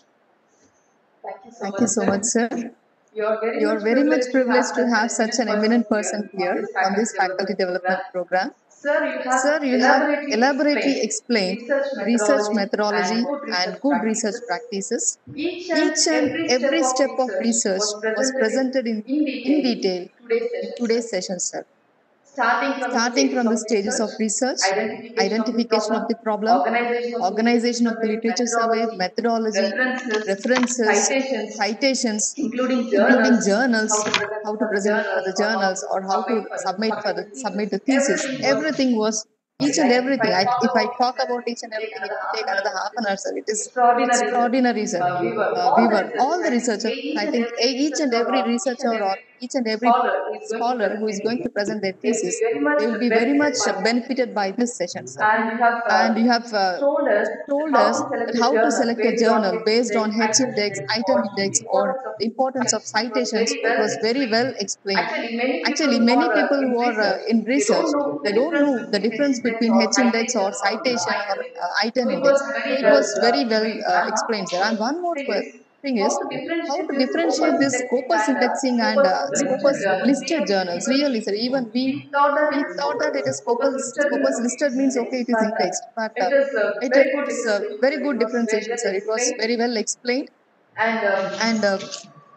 Speaker 2: Thank you so
Speaker 1: Thank
Speaker 2: much,
Speaker 1: you so
Speaker 2: sir.
Speaker 1: much, sir.
Speaker 2: You are very
Speaker 1: You are
Speaker 2: much
Speaker 1: very much
Speaker 2: privileged
Speaker 1: privileged to have such an eminent person here on this faculty development program.
Speaker 2: Sir, you have
Speaker 1: Sir, you have
Speaker 2: elaborately
Speaker 1: elaborately
Speaker 2: explained
Speaker 1: explained
Speaker 2: research
Speaker 1: research
Speaker 2: methodology
Speaker 1: methodology
Speaker 2: and
Speaker 1: and
Speaker 2: good
Speaker 1: good
Speaker 2: research
Speaker 1: research
Speaker 2: practices.
Speaker 1: practices.
Speaker 2: Each and
Speaker 1: Each and
Speaker 2: every
Speaker 1: every
Speaker 2: step
Speaker 1: step
Speaker 2: of
Speaker 1: of
Speaker 2: research
Speaker 1: research
Speaker 2: was
Speaker 1: was
Speaker 2: presented
Speaker 1: presented
Speaker 2: in,
Speaker 1: in,
Speaker 2: in
Speaker 1: in
Speaker 2: detail
Speaker 1: detail
Speaker 2: in today's
Speaker 1: in
Speaker 2: session.
Speaker 1: today's session, sir.
Speaker 2: Starting from the
Speaker 1: Starting
Speaker 2: stages
Speaker 1: from the
Speaker 2: of
Speaker 1: stages
Speaker 2: research,
Speaker 1: of research,
Speaker 2: identification of the
Speaker 1: identification of
Speaker 2: problem,
Speaker 1: the problem,
Speaker 2: organization of the literature
Speaker 1: organization of the
Speaker 2: survey,
Speaker 1: literature survey,
Speaker 2: methodology,
Speaker 1: methodology,
Speaker 2: references,
Speaker 1: references,
Speaker 2: citations,
Speaker 1: citations,
Speaker 2: including
Speaker 1: including
Speaker 2: journals, how
Speaker 1: journals,
Speaker 2: to present
Speaker 1: how to
Speaker 2: for the
Speaker 1: present it for
Speaker 2: journals,
Speaker 1: the
Speaker 2: or how
Speaker 1: journals,
Speaker 2: to
Speaker 1: or how to
Speaker 2: submit for the,
Speaker 1: submit for
Speaker 2: submit
Speaker 1: the
Speaker 2: the
Speaker 1: submit
Speaker 2: thesis.
Speaker 1: the thesis.
Speaker 2: Everything was
Speaker 1: Everything was each and
Speaker 2: like, if
Speaker 1: everything.
Speaker 2: I
Speaker 1: I,
Speaker 2: talk
Speaker 1: if I
Speaker 2: about
Speaker 1: talk about each and
Speaker 2: take
Speaker 1: everything, it
Speaker 2: another
Speaker 1: will
Speaker 2: half
Speaker 1: take
Speaker 2: an hour,
Speaker 1: another half an hour, sir. It is
Speaker 2: extraordinary result.
Speaker 1: extraordinary, sir.
Speaker 2: Uh, we were
Speaker 1: Uh,
Speaker 2: all
Speaker 1: we
Speaker 2: the
Speaker 1: were all
Speaker 2: researchers.
Speaker 1: the
Speaker 2: I think
Speaker 1: researchers.
Speaker 2: each
Speaker 1: I
Speaker 2: and
Speaker 1: think
Speaker 2: every
Speaker 1: a- each and
Speaker 2: researcher
Speaker 1: every
Speaker 2: or each
Speaker 1: researcher
Speaker 2: and
Speaker 1: or
Speaker 2: every
Speaker 1: each and every
Speaker 2: scholar who is going to
Speaker 1: scholar
Speaker 2: present
Speaker 1: who
Speaker 2: their
Speaker 1: is going to
Speaker 2: thesis,
Speaker 1: present their
Speaker 2: they will be
Speaker 1: thesis,
Speaker 2: very much
Speaker 1: they will be very
Speaker 2: benefited
Speaker 1: much
Speaker 2: by this.
Speaker 1: benefited by this session, sir.
Speaker 2: And you have
Speaker 1: And
Speaker 2: uh,
Speaker 1: you have uh,
Speaker 2: told us that
Speaker 1: told
Speaker 2: how
Speaker 1: us
Speaker 2: to select
Speaker 1: that
Speaker 2: a
Speaker 1: how to
Speaker 2: journal
Speaker 1: select a
Speaker 2: based on
Speaker 1: journal
Speaker 2: H
Speaker 1: based
Speaker 2: index,
Speaker 1: on H
Speaker 2: item
Speaker 1: index,
Speaker 2: index, or
Speaker 1: item index,
Speaker 2: the
Speaker 1: or
Speaker 2: importance of
Speaker 1: the importance of
Speaker 2: citations. It was very
Speaker 1: citations. It
Speaker 2: well
Speaker 1: was very
Speaker 2: explained.
Speaker 1: well explained.
Speaker 2: Actually, many people
Speaker 1: Actually,
Speaker 2: who
Speaker 1: many
Speaker 2: are uh,
Speaker 1: people
Speaker 2: in
Speaker 1: who are uh,
Speaker 2: research,
Speaker 1: in
Speaker 2: they don't
Speaker 1: research,
Speaker 2: know the
Speaker 1: they don't
Speaker 2: difference
Speaker 1: know the
Speaker 2: between H
Speaker 1: difference
Speaker 2: index
Speaker 1: between
Speaker 2: or
Speaker 1: H index
Speaker 2: citation
Speaker 1: or
Speaker 2: or uh,
Speaker 1: citation or
Speaker 2: item index.
Speaker 1: uh,
Speaker 2: So
Speaker 1: item
Speaker 2: it was
Speaker 1: index. So
Speaker 2: very
Speaker 1: it
Speaker 2: well
Speaker 1: was
Speaker 2: uh,
Speaker 1: very well
Speaker 2: explained.
Speaker 1: uh,
Speaker 2: And one
Speaker 1: explained, sir.
Speaker 2: more
Speaker 1: And one more
Speaker 2: thing
Speaker 1: que-
Speaker 2: is
Speaker 1: thing
Speaker 2: how
Speaker 1: is
Speaker 2: to
Speaker 1: how
Speaker 2: differentiate
Speaker 1: to
Speaker 2: this
Speaker 1: differentiate
Speaker 2: scopus
Speaker 1: this
Speaker 2: indexing
Speaker 1: scopus
Speaker 2: and uh,
Speaker 1: indexing and
Speaker 2: scopus
Speaker 1: uh,
Speaker 2: listed
Speaker 1: scopus
Speaker 2: journals.
Speaker 1: listed
Speaker 2: Really,
Speaker 1: journals.
Speaker 2: even
Speaker 1: Really, sir, even we
Speaker 2: we thought that
Speaker 1: we
Speaker 2: it is
Speaker 1: thought that
Speaker 2: scopus,
Speaker 1: it is
Speaker 2: scopus
Speaker 1: scopus
Speaker 2: listed means
Speaker 1: scopus
Speaker 2: okay, it
Speaker 1: listed
Speaker 2: is
Speaker 1: means okay,
Speaker 2: indexed,
Speaker 1: it is
Speaker 2: but uh,
Speaker 1: indexed, but
Speaker 2: it
Speaker 1: uh,
Speaker 2: is a
Speaker 1: it
Speaker 2: very good
Speaker 1: is a
Speaker 2: differentiation.
Speaker 1: very
Speaker 2: It
Speaker 1: good
Speaker 2: was very
Speaker 1: differentiation,
Speaker 2: well
Speaker 1: sir. It was
Speaker 2: explained,
Speaker 1: very well explained,
Speaker 2: and um,
Speaker 1: and uh,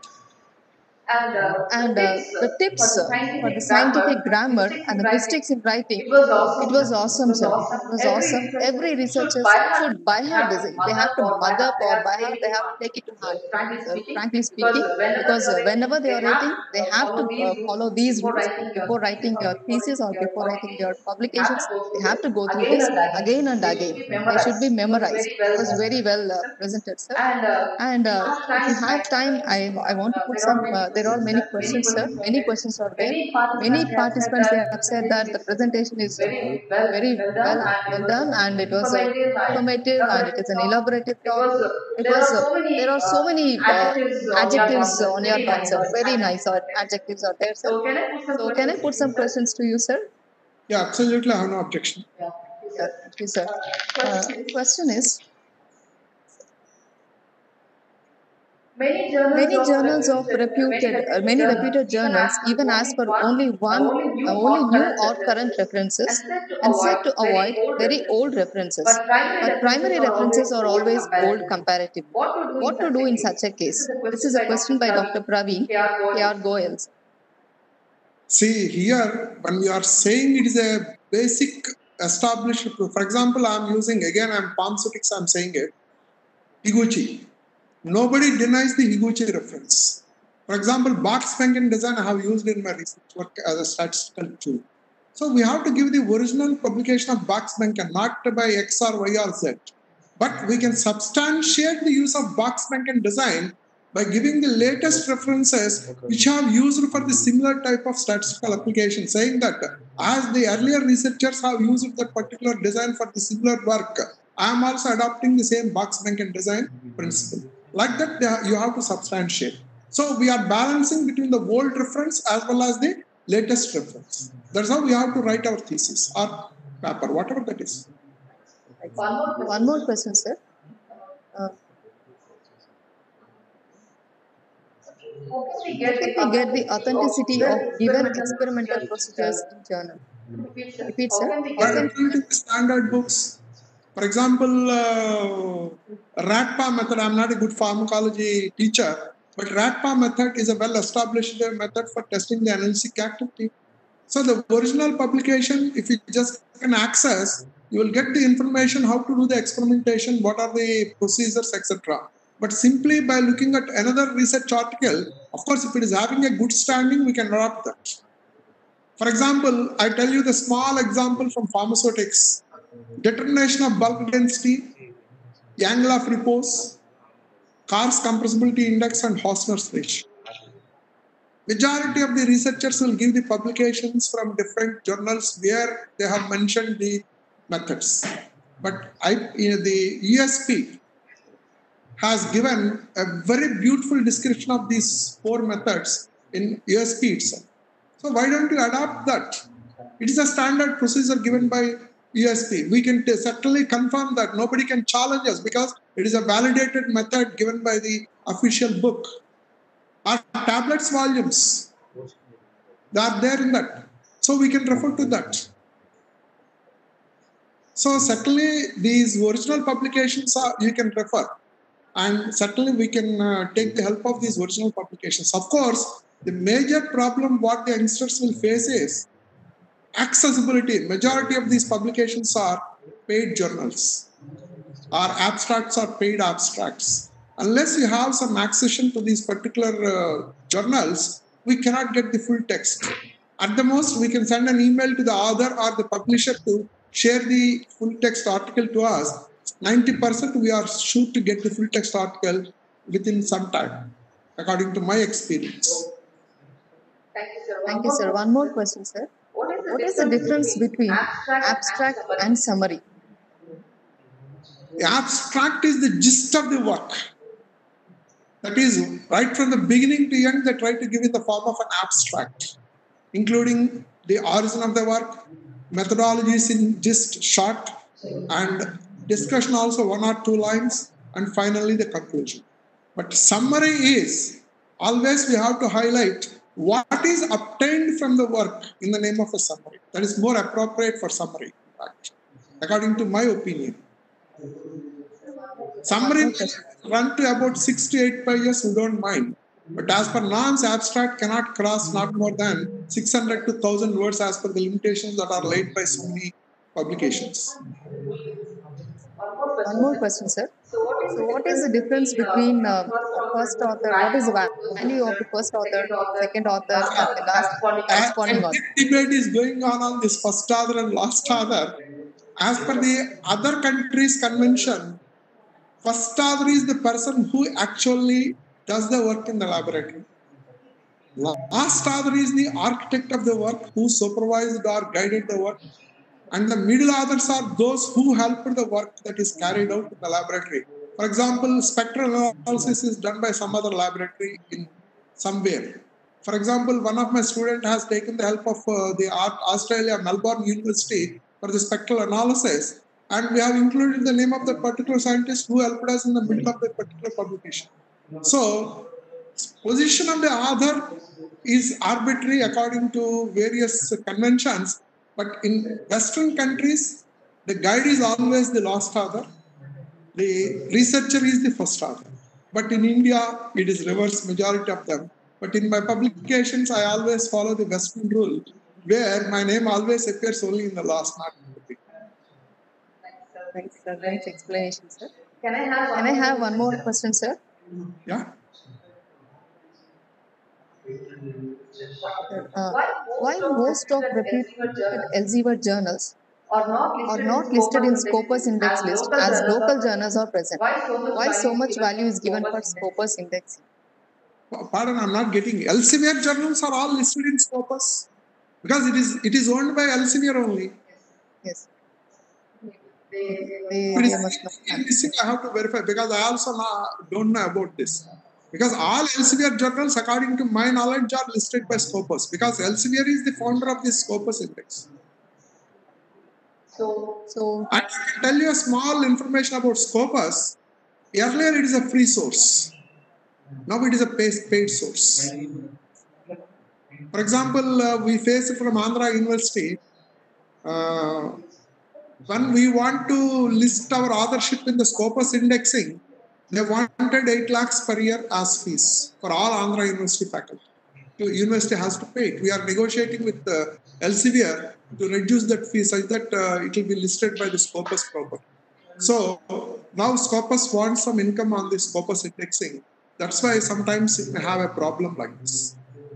Speaker 2: and uh, the
Speaker 1: and uh,
Speaker 2: tips
Speaker 1: the
Speaker 2: uh, for
Speaker 1: tips
Speaker 2: the
Speaker 1: uh, for the
Speaker 2: scientific
Speaker 1: scientific
Speaker 2: grammar and
Speaker 1: grammar
Speaker 2: mistakes
Speaker 1: and
Speaker 2: in
Speaker 1: the
Speaker 2: writing.
Speaker 1: mistakes in writing,
Speaker 2: It was
Speaker 1: it
Speaker 2: awesome,
Speaker 1: was
Speaker 2: sir. It
Speaker 1: awesome,
Speaker 2: was
Speaker 1: sir. It
Speaker 2: awesome.
Speaker 1: was
Speaker 2: Every
Speaker 1: awesome.
Speaker 2: researcher
Speaker 1: Every
Speaker 2: should
Speaker 1: researcher
Speaker 2: by heart
Speaker 1: should
Speaker 2: this.
Speaker 1: by
Speaker 2: They
Speaker 1: heart
Speaker 2: have to
Speaker 1: this. They
Speaker 2: mug
Speaker 1: have
Speaker 2: up
Speaker 1: to
Speaker 2: or by
Speaker 1: mug
Speaker 2: heart.
Speaker 1: up,
Speaker 2: They
Speaker 1: or
Speaker 2: have to
Speaker 1: by
Speaker 2: take
Speaker 1: heart
Speaker 2: it
Speaker 1: they
Speaker 2: to
Speaker 1: have to
Speaker 2: heart.
Speaker 1: take it to
Speaker 2: Uh,
Speaker 1: heart,
Speaker 2: frankly
Speaker 1: sir.
Speaker 2: speaking,
Speaker 1: Frankly
Speaker 2: because
Speaker 1: speaking,
Speaker 2: uh, whenever
Speaker 1: because
Speaker 2: they are
Speaker 1: uh,
Speaker 2: writing,
Speaker 1: whenever they
Speaker 2: they
Speaker 1: are
Speaker 2: have
Speaker 1: writing,
Speaker 2: to
Speaker 1: they
Speaker 2: uh,
Speaker 1: have to
Speaker 2: follow
Speaker 1: uh,
Speaker 2: these rules
Speaker 1: follow these
Speaker 2: before
Speaker 1: rules
Speaker 2: writing your
Speaker 1: before
Speaker 2: thesis
Speaker 1: writing
Speaker 2: or
Speaker 1: your
Speaker 2: before
Speaker 1: thesis
Speaker 2: writing
Speaker 1: or
Speaker 2: your
Speaker 1: before writing your
Speaker 2: publications. They have to
Speaker 1: publications.
Speaker 2: go
Speaker 1: They
Speaker 2: through
Speaker 1: have
Speaker 2: this
Speaker 1: to go through
Speaker 2: again
Speaker 1: this
Speaker 2: and again.
Speaker 1: again and
Speaker 2: They should
Speaker 1: again.
Speaker 2: be
Speaker 1: They should be
Speaker 2: memorized. It was
Speaker 1: memorized.
Speaker 2: very
Speaker 1: It
Speaker 2: well
Speaker 1: was
Speaker 2: uh,
Speaker 1: very well uh,
Speaker 2: presented.
Speaker 1: presented, sir.
Speaker 2: And uh,
Speaker 1: And
Speaker 2: if you
Speaker 1: uh,
Speaker 2: have
Speaker 1: if you
Speaker 2: time, I
Speaker 1: have
Speaker 2: have
Speaker 1: time, I,
Speaker 2: questions.
Speaker 1: I want to
Speaker 2: Uh,
Speaker 1: put
Speaker 2: there are
Speaker 1: some,
Speaker 2: many
Speaker 1: uh, there are
Speaker 2: questions,
Speaker 1: many
Speaker 2: sir. Many
Speaker 1: questions, sir.
Speaker 2: questions are
Speaker 1: Many
Speaker 2: there.
Speaker 1: questions are there.
Speaker 2: Many
Speaker 1: Many
Speaker 2: participants they have said
Speaker 1: participants, they
Speaker 2: that the
Speaker 1: have said that
Speaker 2: presentation
Speaker 1: the
Speaker 2: is uh,
Speaker 1: presentation is uh,
Speaker 2: very well
Speaker 1: very
Speaker 2: well done
Speaker 1: well,
Speaker 2: and it
Speaker 1: well
Speaker 2: was
Speaker 1: done,
Speaker 2: uh,
Speaker 1: and it was uh,
Speaker 2: informative and
Speaker 1: informative, and it is
Speaker 2: elaborative
Speaker 1: an
Speaker 2: talk.
Speaker 1: elaborative
Speaker 2: It
Speaker 1: talk.
Speaker 2: was uh,
Speaker 1: It
Speaker 2: there
Speaker 1: was,
Speaker 2: are
Speaker 1: uh,
Speaker 2: so
Speaker 1: there
Speaker 2: many
Speaker 1: are
Speaker 2: uh,
Speaker 1: so many uh,
Speaker 2: adjectives on your part,
Speaker 1: adjectives
Speaker 2: sir.
Speaker 1: on your
Speaker 2: Very
Speaker 1: part,
Speaker 2: nice
Speaker 1: sir. Very nice uh,
Speaker 2: adjectives.
Speaker 1: adjectives are there, sir.
Speaker 2: So can I put some
Speaker 1: So can I
Speaker 2: questions to
Speaker 1: put
Speaker 2: you,
Speaker 1: some
Speaker 2: sir?
Speaker 1: questions to you, sir?
Speaker 4: Yeah, absolutely. I have no objection.
Speaker 2: Yeah, thank you,
Speaker 1: Yeah,
Speaker 2: sir.
Speaker 1: thank you, sir.
Speaker 2: Uh,
Speaker 1: Uh,
Speaker 2: question is,
Speaker 1: question is,
Speaker 2: many journals
Speaker 1: many
Speaker 2: of
Speaker 1: journals of
Speaker 2: reputed, uh, many
Speaker 1: reputed, uh,
Speaker 2: reputed
Speaker 1: many
Speaker 2: journals
Speaker 1: reputed
Speaker 2: even
Speaker 1: journals
Speaker 2: ask for
Speaker 1: even ask
Speaker 2: only
Speaker 1: for
Speaker 2: one,
Speaker 1: only
Speaker 2: uh,
Speaker 1: one,
Speaker 2: only new
Speaker 1: uh,
Speaker 2: or
Speaker 1: only new
Speaker 2: current
Speaker 1: or current
Speaker 2: references and
Speaker 1: references,
Speaker 2: said to
Speaker 1: and
Speaker 2: avoid
Speaker 1: said to
Speaker 2: very
Speaker 1: avoid
Speaker 2: old
Speaker 1: very old
Speaker 2: references.
Speaker 1: references.
Speaker 2: But primary
Speaker 1: But
Speaker 2: references
Speaker 1: primary
Speaker 2: are always
Speaker 1: references are
Speaker 2: old
Speaker 1: always old
Speaker 2: comparatively.
Speaker 1: comparatively.
Speaker 2: What to do in
Speaker 1: What to
Speaker 2: such
Speaker 1: do
Speaker 2: a
Speaker 1: in
Speaker 2: case?
Speaker 1: such a
Speaker 2: This is
Speaker 1: case?
Speaker 2: a
Speaker 1: This
Speaker 2: question
Speaker 1: is a
Speaker 2: by doctor
Speaker 1: question by
Speaker 2: Praveen
Speaker 1: doctor Praveen
Speaker 2: K R
Speaker 1: K R
Speaker 2: Goyal.
Speaker 1: Goyal.
Speaker 4: See, here, when we are saying it is a basic established, for example, I'm using, again, I'm pharmaceutics, I'm saying it, Higuchi. Nobody denies the Higuchi reference. For example, Box-Penkin design I have used in my research work as a statistical tool. So we have to give the original publication of Box-Penkin, not by X or Y or Z. But we can substantiate the use of Box-Penkin design by giving the latest references which have used for the similar type of statistical application, saying that as the earlier researchers have used that particular design for the similar work, I am also adopting the same Box-Penkin design principle. Like that, you have to substantiate. So we are balancing between the old reference as well as the latest reference. That's how we have to write our thesis or paper, whatever that is.
Speaker 2: One more question.
Speaker 1: One more question, sir. Uh,
Speaker 2: How can we
Speaker 1: how
Speaker 2: get
Speaker 1: can
Speaker 2: the
Speaker 1: we get the
Speaker 2: authenticity
Speaker 1: authenticity
Speaker 2: of
Speaker 1: of
Speaker 2: given
Speaker 1: given
Speaker 2: experimental
Speaker 1: experimental
Speaker 2: procedures
Speaker 1: procedures
Speaker 2: in
Speaker 1: in journal?
Speaker 2: journal? Repeat, sir.
Speaker 1: Repeat,
Speaker 2: How
Speaker 1: sir.
Speaker 2: can we
Speaker 1: How
Speaker 4: By
Speaker 2: get
Speaker 1: can
Speaker 2: it?
Speaker 4: reading the standard books, For example, uh, RATPA method, I'm not a good pharmacology teacher, but RATPA method is a well-established method for testing the analytic activity. So the original publication, if you just can access, you will get the information how to do the experimentation, what are the procedures, et cetera. But simply by looking at another research article, of course, if it is having a good standing, we can adopt that. For example, I tell you the small example from pharmaceutics. Determination of bulk density, angle of repose, Carr's compressibility index, and Hausner's ratio. Majority of the researchers will give the publications from different journals where they have mentioned the methods. But I, you know, the U S P has given a very beautiful description of these four methods in U S P itself. So why don't you adopt that? It is a standard procedure given by U S P. We can certainly confirm that. Nobody can challenge us because it is a validated method given by the official book. Our tablets volumes, they are there in that. So we can refer to that. So certainly these original publications are, you can refer. And certainly we can uh, take the help of these original publications. Of course, the major problem what the youngsters will face is accessibility. Majority of these publications are paid journals. Our abstracts are paid abstracts. Unless you have some accession to these particular uh, journals, we cannot get the full text. At the most, we can send an email to the author or the publisher to share the full text article to us. ninety percent we are sure to get the full text article within some time, according to my experience.
Speaker 2: Thank you, sir.
Speaker 1: Thank you, sir. One more question, sir.
Speaker 2: What is the,
Speaker 1: What is the difference between abstract and summary?
Speaker 4: The abstract is the gist of the work. That is, right from the beginning to end, they try to give it the form of an abstract, including the origin of the work, methodologies in just short, and discussion also one or two lines, and finally the conclusion. But summary is, always we have to highlight what is obtained from the work in the name of a summary. That is more appropriate for summary, in fact, according to my opinion. Summary will run to about six to eight pages, we don't mind. But as per norms, abstract cannot cross not more than six hundred to one thousand words as per the limitations that are laid by so many publications.
Speaker 1: One more question, sir. So what is the difference between uh, first author, what is the value of the first author, second author, and the last corresponding
Speaker 4: A
Speaker 1: author?
Speaker 4: big debate is going on on this first author and last author. As per the other countries' convention, first author is the person who actually does the work in the laboratory. Last author is the architect of the work who supervised or guided the work. And the middle authors are those who helped the work that is carried out in the laboratory. For example, spectral analysis is done by some other laboratory in somewhere. For example, one of my students has taken the help of uh, the Australia, Melbourne University for the spectral analysis. And we have included the name of the particular scientist who helped us in the middle of the particular publication. So, position of the author is arbitrary according to various conventions. But in Western countries, the guide is always the last author. The researcher is the first author. But in India, it is reverse majority of them. But in my publications, I always follow the Western rule, where my name always appears only in the last, not in the beginning.
Speaker 1: Thanks, sir. Great explanation, sir.
Speaker 2: Can I have
Speaker 1: Can I have one more question, sir?
Speaker 4: Yeah.
Speaker 1: Uh, why most of reputed Elsevier journals
Speaker 2: are not
Speaker 1: are
Speaker 2: listed,
Speaker 1: not
Speaker 2: in,
Speaker 1: listed in
Speaker 2: Scopus
Speaker 1: Scopus Index list as local journals are present?
Speaker 2: Why so much,
Speaker 1: Why so much value is given for
Speaker 2: Scopus
Speaker 1: Scopus Index?
Speaker 4: Pardon, I'm not getting. Elsevier journals are all listed in Scopus because it is it is owned by Elsevier only.
Speaker 1: Yes.
Speaker 2: They,
Speaker 1: They,
Speaker 4: It
Speaker 1: they
Speaker 4: is
Speaker 1: must not.
Speaker 4: missing. I have to verify because I also not, don't know about this. Because all Elsevier journals, according to my knowledge, are listed by Scopus. Because Elsevier is the founder of this Scopus Index.
Speaker 2: so,
Speaker 1: So,
Speaker 4: I can tell you a small information about Scopus. Earlier, it is a free source. Now it is a paid source. For example, uh, we face from Andhra University. Uh, when we want to list our authorship in the Scopus indexing, they wanted eight lakhs per year as fees for all Andhra University faculty. The university has to pay it. We are negotiating with the Elsevier to reduce that fee such that uh, it will be listed by the Scopus proper. So now Scopus wants some income on the Scopus indexing. That's why sometimes it may have a problem like this.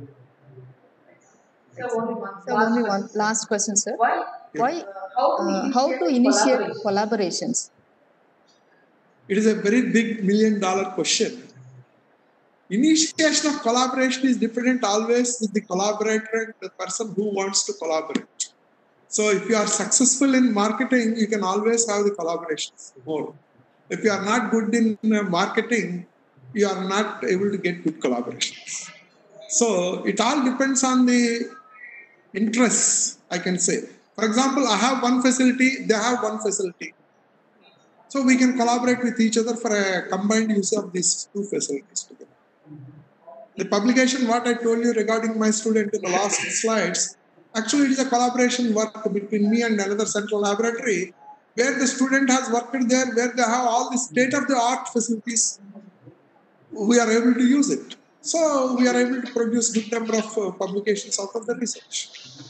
Speaker 2: So only one.
Speaker 1: So
Speaker 2: last
Speaker 1: only
Speaker 2: question.
Speaker 1: one last question, sir.
Speaker 2: Why?
Speaker 1: Why?
Speaker 2: How to
Speaker 1: Uh, how to
Speaker 2: initiate
Speaker 1: initiate
Speaker 2: collaboration?
Speaker 1: collaborations?
Speaker 4: It is a very big million dollar question. Initiation of collaboration is dependent always with the collaborator and the person who wants to collaborate. So if you are successful in marketing, you can always have the collaborations more. If you are not good in uh, marketing, you are not able to get good collaborations. So it all depends on the interests, I can say. For example, I have one facility, they have one facility. So we can collaborate with each other for a combined use of these two facilities together. The publication, what I told you regarding my student in the last slides, actually it is a collaboration work between me and another central laboratory where the student has worked there, where they have all the state-of-the-art facilities. We are able to use it. So we are able to produce good number of uh, publications out of the research.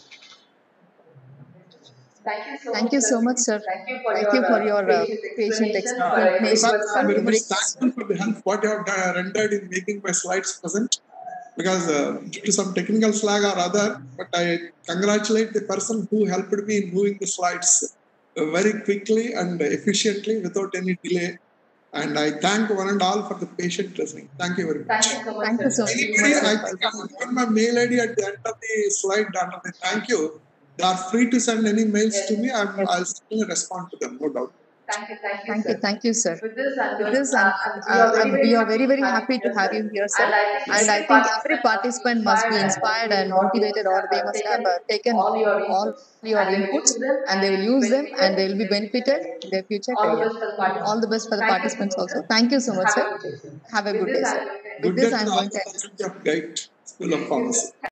Speaker 2: Thank you so
Speaker 1: Thank
Speaker 2: much,
Speaker 1: you
Speaker 2: sir.
Speaker 1: so much, sir.
Speaker 2: Thank you for
Speaker 1: Thank
Speaker 2: your,
Speaker 1: you for
Speaker 2: uh,
Speaker 1: your uh,
Speaker 2: patient
Speaker 1: patient
Speaker 2: explanation, for uh,
Speaker 1: explanation.
Speaker 4: In fact, I'm very much
Speaker 1: Very-
Speaker 4: thankful for the help what you have done- rendered in making my slides present, because uh, due to some technical flag or other, but I congratulate the person who helped me in moving the slides uh, very quickly and efficiently without any delay. And I thank one and all for the patient listening. Thank you very much.
Speaker 2: Thank you so much,
Speaker 1: Thank you so
Speaker 2: sir.
Speaker 4: Anybody,
Speaker 1: much,
Speaker 4: I
Speaker 1: sir.
Speaker 4: think I have given my mail I D at the end of the slide under the thank you. They are free to send any mails
Speaker 2: Yes.
Speaker 4: to me. I'm,
Speaker 1: Yes.
Speaker 4: I'll certainly respond to them, no doubt.
Speaker 2: Thank you, thank you,
Speaker 1: Thank
Speaker 2: sir.
Speaker 1: you, thank you, sir.
Speaker 2: With this, I'm
Speaker 1: With
Speaker 2: going,
Speaker 1: this,
Speaker 2: uh,
Speaker 1: I'm,
Speaker 2: and we
Speaker 1: uh,
Speaker 2: are very,
Speaker 1: I'm-
Speaker 2: very,
Speaker 1: we are
Speaker 2: happy
Speaker 1: very, very
Speaker 2: to have
Speaker 1: happy
Speaker 2: you
Speaker 1: to
Speaker 2: here,
Speaker 1: have
Speaker 2: sir.
Speaker 1: you here, sir.
Speaker 2: And I think
Speaker 1: And
Speaker 2: every
Speaker 1: I think every
Speaker 2: participant
Speaker 1: participant must be inspired and motivated, or they must have uh, taken
Speaker 2: all your
Speaker 1: all
Speaker 2: inputs,
Speaker 1: your
Speaker 2: and they will
Speaker 1: inputs
Speaker 2: use them,
Speaker 1: and they will use them and they will be benefited in their future
Speaker 2: All the
Speaker 1: career.
Speaker 2: best for the participants.
Speaker 1: All the best for the
Speaker 2: Thank you
Speaker 1: participants
Speaker 2: so much,
Speaker 1: also.
Speaker 2: sir.
Speaker 1: Thank you so much,
Speaker 2: Have
Speaker 1: sir.
Speaker 2: a good day, sir.
Speaker 1: Have a
Speaker 2: With
Speaker 1: good
Speaker 2: this,
Speaker 1: day,
Speaker 2: I'm
Speaker 1: sir.
Speaker 2: going to end.
Speaker 1: With
Speaker 4: Good
Speaker 1: this,
Speaker 4: day to
Speaker 1: I'm
Speaker 4: the
Speaker 1: going
Speaker 4: all
Speaker 1: to end.
Speaker 4: faculty of GUIDE School of Pharmacy.